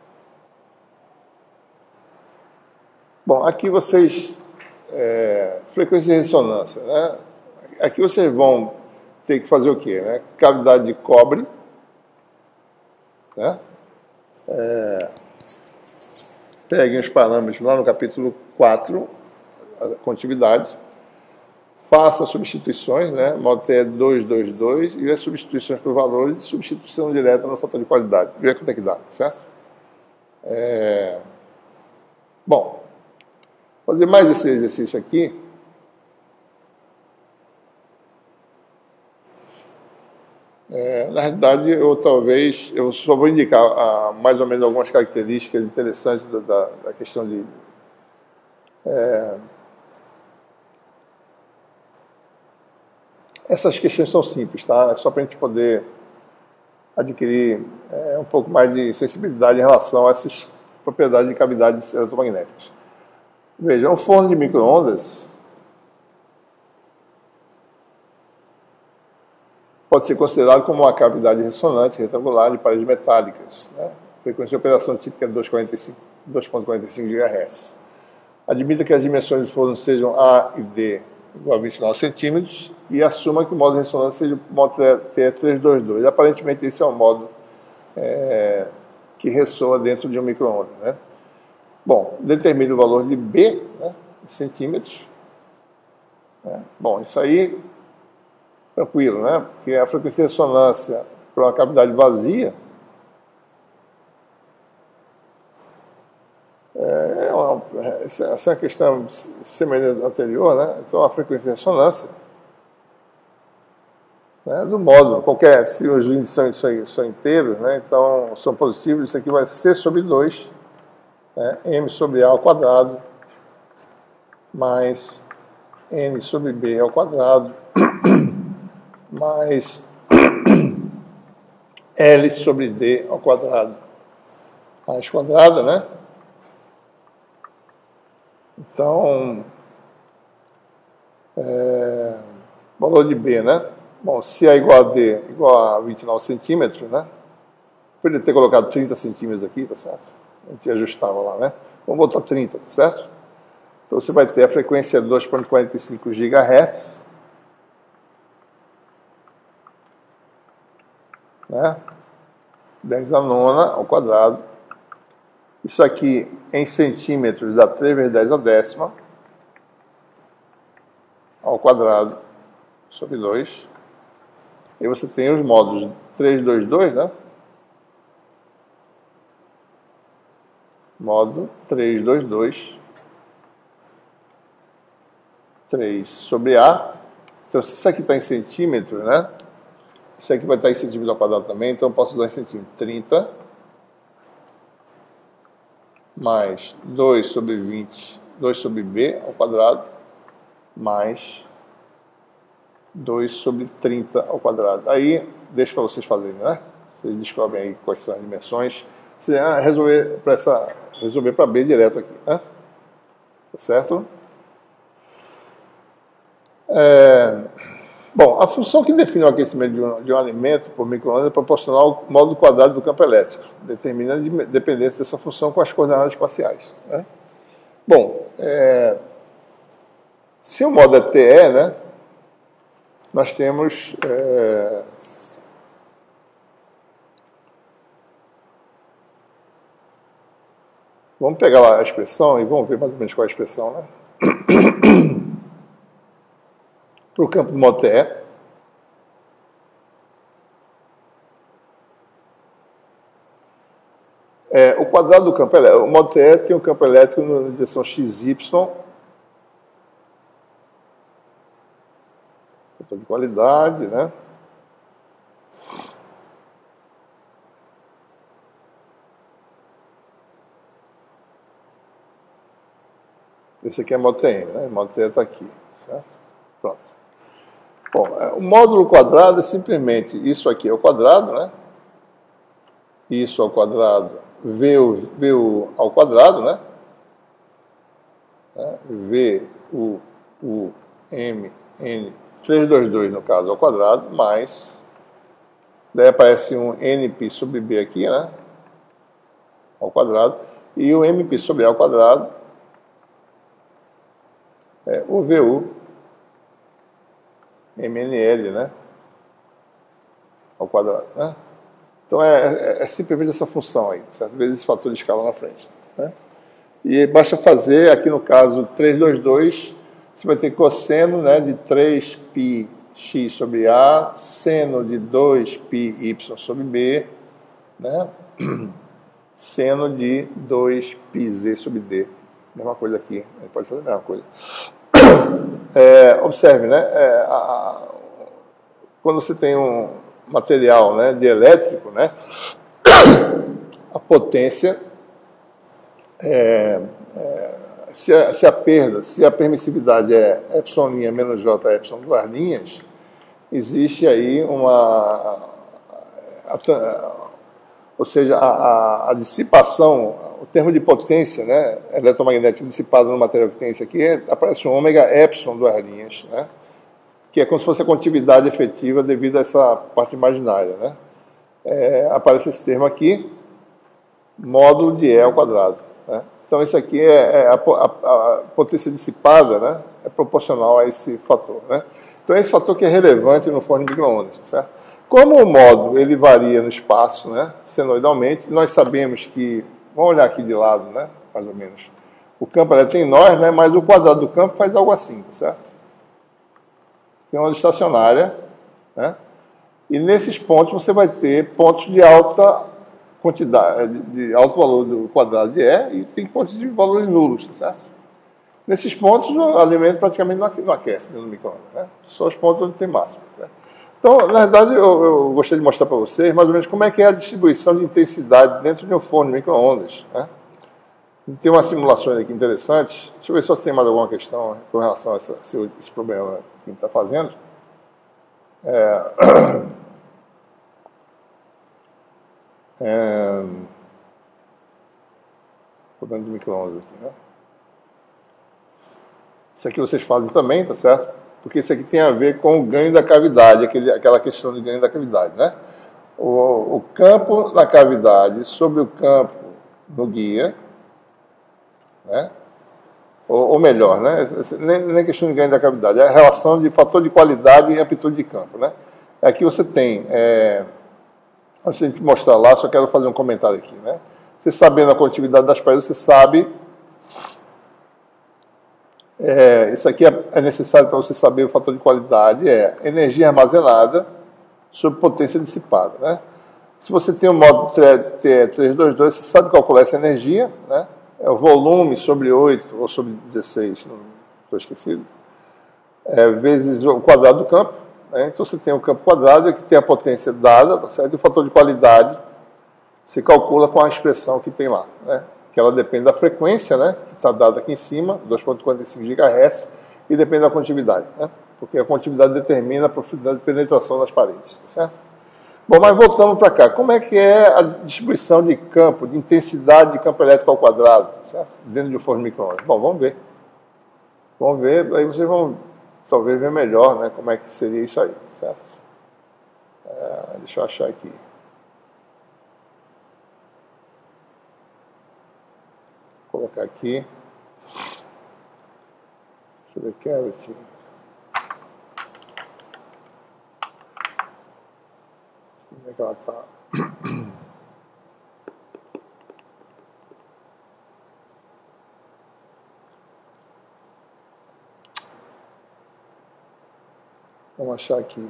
Bom, aqui vocês... frequência de ressonância, né? Aqui vocês vão ter que fazer o quê? Né? Cavidade de cobre, né? Peguem os parâmetros lá no capítulo 4, a condutividade. Faça substituições, né? Modo TE 222 e as substituições por valores de substituição direta no fator de qualidade. Vê quanto é que dá, certo? Bom, vou fazer mais esse exercício aqui. Na realidade, eu só vou indicar mais ou menos algumas características interessantes da questão de... essas questões são simples, tá? É só para a gente poder adquirir um pouco mais de sensibilidade em relação a essas propriedades de cavidades eletromagnéticas. Veja, um forno de micro-ondas pode ser considerado como uma cavidade ressonante retangular de paredes metálicas, né? Frequência de operação típica é 2,45 GHz. Admita que as dimensões do forno sejam A e D igual a 29 centímetros e assuma que o modo de ressonância seja o modo TE322. Aparentemente, esse é o modo que ressoa dentro de um micro-ondas, né? Bom, determine o valor de B, né, em centímetros. Né? Bom, isso aí, tranquilo, né? Porque a frequência de ressonância para uma cavidade vazia essa é uma questão semelhante à anterior, né? Então, a frequência de ressonância, né, do módulo, se os índices são inteiros, né, então são positivos, isso aqui vai ser sobre 2, né, m sobre a ao quadrado, mais n sobre b ao quadrado, mais L sobre D ao quadrado, raiz quadrada, né? Então, valor de B, né? Bom, se A igual a D igual a 29 centímetros, né? Poderia ter colocado 30 centímetros aqui, tá certo? A gente ajustava lá, né? Vamos botar 30, tá certo? Então você vai ter a frequência 2,45 GHz, né? 10 a nona ao quadrado, Isso aqui em centímetros dá 3 vezes 10 a décima ao quadrado sobre 2. E você tem os módulos 322, né? Módulo 322. 3 sobre A. Então, se isso aqui está em centímetros, né? Isso aqui vai estar em centímetros ao quadrado também, então eu posso usar em centímetros 30 mais 2 sobre 20, 2 sobre B ao quadrado, mais 2 sobre 30 ao quadrado. Aí, deixa para vocês fazerem, né? Vocês descobrem aí quais são as dimensões. Você resolver para B direto aqui, né? Tá certo? Bom, a função que define o aquecimento de um alimento por micro-ondas é proporcional ao módulo quadrado do campo elétrico, determina a dependência dessa função com as coordenadas espaciais, né? Bom, se o módulo é TE, né, nós temos vamos pegar lá a expressão e vamos ver mais ou menos qual é a expressão, né? Para o campo do módulo TE. O quadrado do campo elétrico. O módulo TE tem um campo elétrico na direção XY. Fator de qualidade, né? Esse aqui é módulo TM, né? O módulo TE está aqui, certo? Pronto. Bom, o módulo quadrado é simplesmente isso aqui é o quadrado, né? Isso ao quadrado, V ao quadrado, né? V, U, M, N, 322 no caso ao quadrado, mais, daí aparece um NP sobre B aqui, né? Ao quadrado, e o MP sobre A ao quadrado é o VU MNL, né? Ao quadrado, né? Então é simplesmente essa função aí, certo? Vezes esse fator de escala na frente, né? E basta fazer, aqui no caso 322, você vai ter cosseno, né, de 3πx sobre A, seno de 2πy sobre B, né? Seno de 2πz sobre D. Mesma coisa aqui, a gente pode fazer a mesma coisa. Observe, né? Quando você tem um material, né, de elétrico, né, a potência, se a permissividade é ε' menos j ε duas linhas, existe aí ou seja, a dissipação, o termo de potência, né, eletromagnética dissipada no material que tem isso aqui, aparece um ômega epsilon duas linhas, né, que é como se fosse a condutividade efetiva devido a essa parte imaginária, né. Aparece esse termo aqui, módulo de E ao quadrado, né. Então, isso aqui a potência dissipada, né, é proporcional a esse fator, né. Então, é esse fator que é relevante no forno de micro-ondas, certo? Como o módulo ele varia no espaço, né, senoidalmente, nós sabemos que, vamos olhar aqui de lado, né, mais ou menos, o campo tem nós, né, mas o quadrado do campo faz algo assim, certo? Tem uma onda estacionária, né, e nesses pontos você vai ter pontos de alta quantidade, de alto valor do quadrado de E, e tem pontos de valores nulos, certo? Nesses pontos o alimento praticamente não aquece no micro-ondas, né? Só os pontos onde tem máximo, certo? Então, na verdade, eu gostaria de mostrar para vocês mais ou menos como é que é a distribuição de intensidade dentro de um forno de micro-ondas, né? Tem umas simulações aqui interessantes. Deixa eu ver se tem mais alguma questão com relação a esse problema que a gente está fazendo. Problema de micro-ondas aqui, né? Isso aqui vocês fazem também, tá certo? Porque isso aqui tem a ver com o ganho da cavidade, aquela questão de ganho da cavidade, né? O campo na cavidade sobre o campo no guia, né? Ou melhor, né? Nem questão de ganho da cavidade, é a relação de fator de qualidade e amplitude de campo, né? Aqui você tem, antes de a gente mostrar lá, só quero fazer um comentário aqui, né? Você sabendo a condutividade das paredes, você sabe... isso aqui é necessário para você saber o fator de qualidade, é energia armazenada sobre potência dissipada, né? Se você tem o modo 322, você sabe calcular essa energia, né? É o volume sobre 8 ou sobre 16, não estou esquecido, vezes o quadrado do campo, né? Então você tem o campo quadrado que tem a potência dada, tá certo? E o fator de qualidade se calcula com a expressão que tem lá, né? Que ela depende da frequência, né? Que está dada aqui em cima, 2,45 GHz, e depende da condutividade, né? Porque a condutividade determina a profundidade de penetração das paredes, tá certo? Bom, mas voltamos para cá. Como é que é a distribuição de campo, de intensidade de campo elétrico ao quadrado, certo? Dentro de um forno de micro-ondas? Bom, vamos ver. Vamos ver, aí vocês vão talvez ver melhor, né, como é que seria isso aí, certo? Deixa eu achar aqui. Vou colocar aqui. Deixa eu ver, Carrot. Como é que ela está? Vamos achar aqui.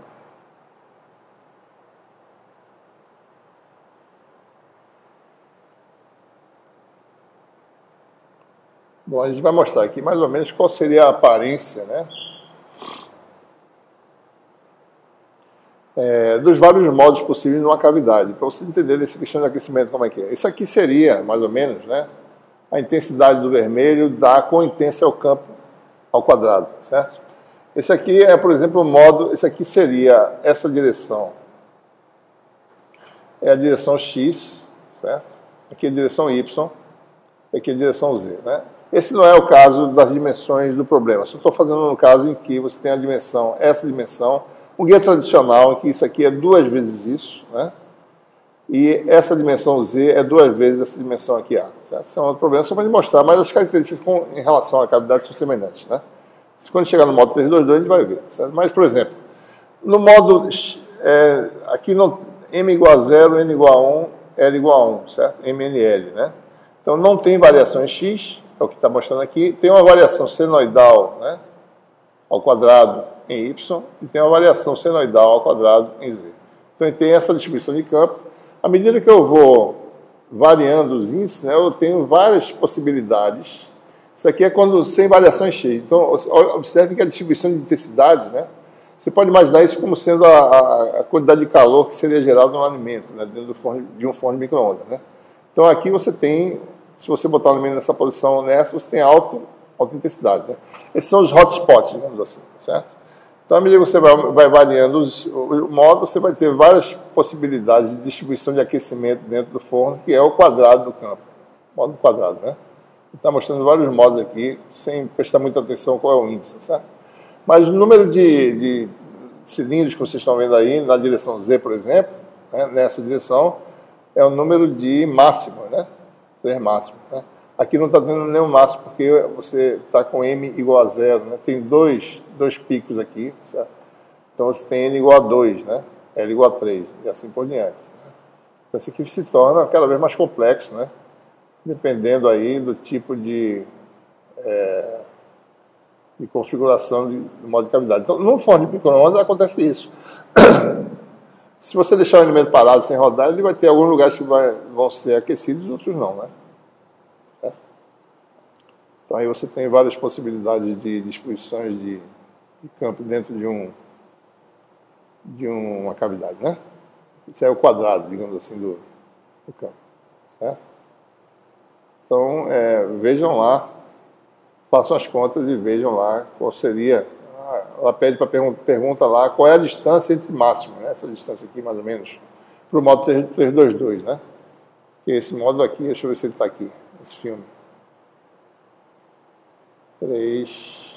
Bom, a gente vai mostrar aqui mais ou menos qual seria a aparência, né? Dos vários modos possíveis numa cavidade, para você entender essa questão de aquecimento como é que é. Isso aqui seria, mais ou menos, né, a intensidade do vermelho dá quão intenso é o campo ao quadrado, certo? Esse aqui é, por exemplo, o modo, esse aqui seria essa direção. É a direção X, certo? Aqui é a direção Y, aqui é a direção Z, né? Esse não é o caso das dimensões do problema. Só estou fazendo no caso em que você tem a dimensão, essa dimensão, um guia tradicional em que isso aqui é 2 vezes isso, né? E essa dimensão Z é 2 vezes essa dimensão aqui A, certo? Esse é um outro problema, só para mostrar, mas as características em relação à cavidade são semelhantes, né? Quando chegar no modo 322, a gente vai ver, certo? Mas, por exemplo, no modo, aqui não, M igual a 0, N igual a 1, L igual a 1, certo? MNL, né? Então, não tem variação em X, é o que está mostrando aqui. Tem uma variação senoidal, né, ao quadrado em Y, e tem uma variação senoidal ao quadrado em Z. Então, tem essa distribuição de campo. À medida que eu vou variando os índices, né, eu tenho várias possibilidades. Isso aqui é quando sem variação em X. Então, observe que a distribuição de intensidade, né, você pode imaginar isso como sendo a quantidade de calor que seria gerado no alimento, né, dentro de um forno de micro-ondas, né? Então, aqui você tem, se você botar o alimento nessa posição nessa, você tem alta intensidade, né? Esses são os hotspots, digamos assim, certo? Então, à medida que você vai variando o modo, você vai ter várias possibilidades de distribuição de aquecimento dentro do forno, que é o quadrado do campo, modo quadrado, né? Está mostrando vários modos aqui, sem prestar muita atenção qual é o índice, certo? Mas o número de cilindros que vocês estão vendo aí, na direção Z, por exemplo, né, nessa direção, é o número de máximo, né? 3 máximo, né? Aqui não está tendo nenhum máximo, porque você está com M igual a 0, né? Tem dois picos aqui, certo? Então você tem N igual a 2, né? L igual a 3, e assim por diante, né? Então isso aqui se torna cada vez mais complexo, né? Dependendo aí do tipo de configuração do modo de cavidade. Então, no forno de micro-ondas acontece isso. Se você deixar o alimento parado sem rodar, ele vai ter alguns lugares que vão ser aquecidos e outros não, né? Certo? Então aí você tem várias possibilidades de distribuições de campo dentro de uma cavidade, né? Isso é o quadrado, digamos assim, do campo, certo? Então, vejam lá, façam as contas e vejam lá qual seria. Ela pede para pergunta lá qual é a distância entre máximo, né? Essa distância aqui, mais ou menos, para o modo 322, né? E esse modo aqui, deixa eu ver se ele está aqui, esse filme. 3.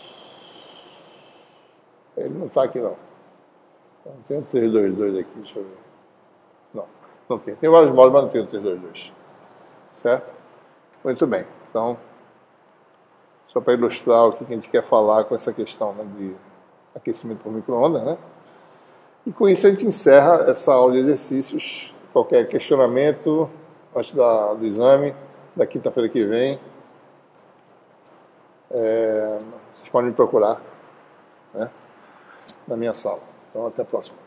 Ele não está aqui, não. Não tem o 322 aqui, deixa eu ver. Não tem. Tem vários modos, mas não tem o 322. Certo? Muito bem. Então, só para ilustrar o que a gente quer falar com essa questão, né, de aquecimento por micro-ondas, né? E com isso a gente encerra essa aula de exercícios. Qualquer questionamento, antes do exame, da quinta-feira que vem. Vocês podem me procurar, né, na minha sala. Então, até a próxima.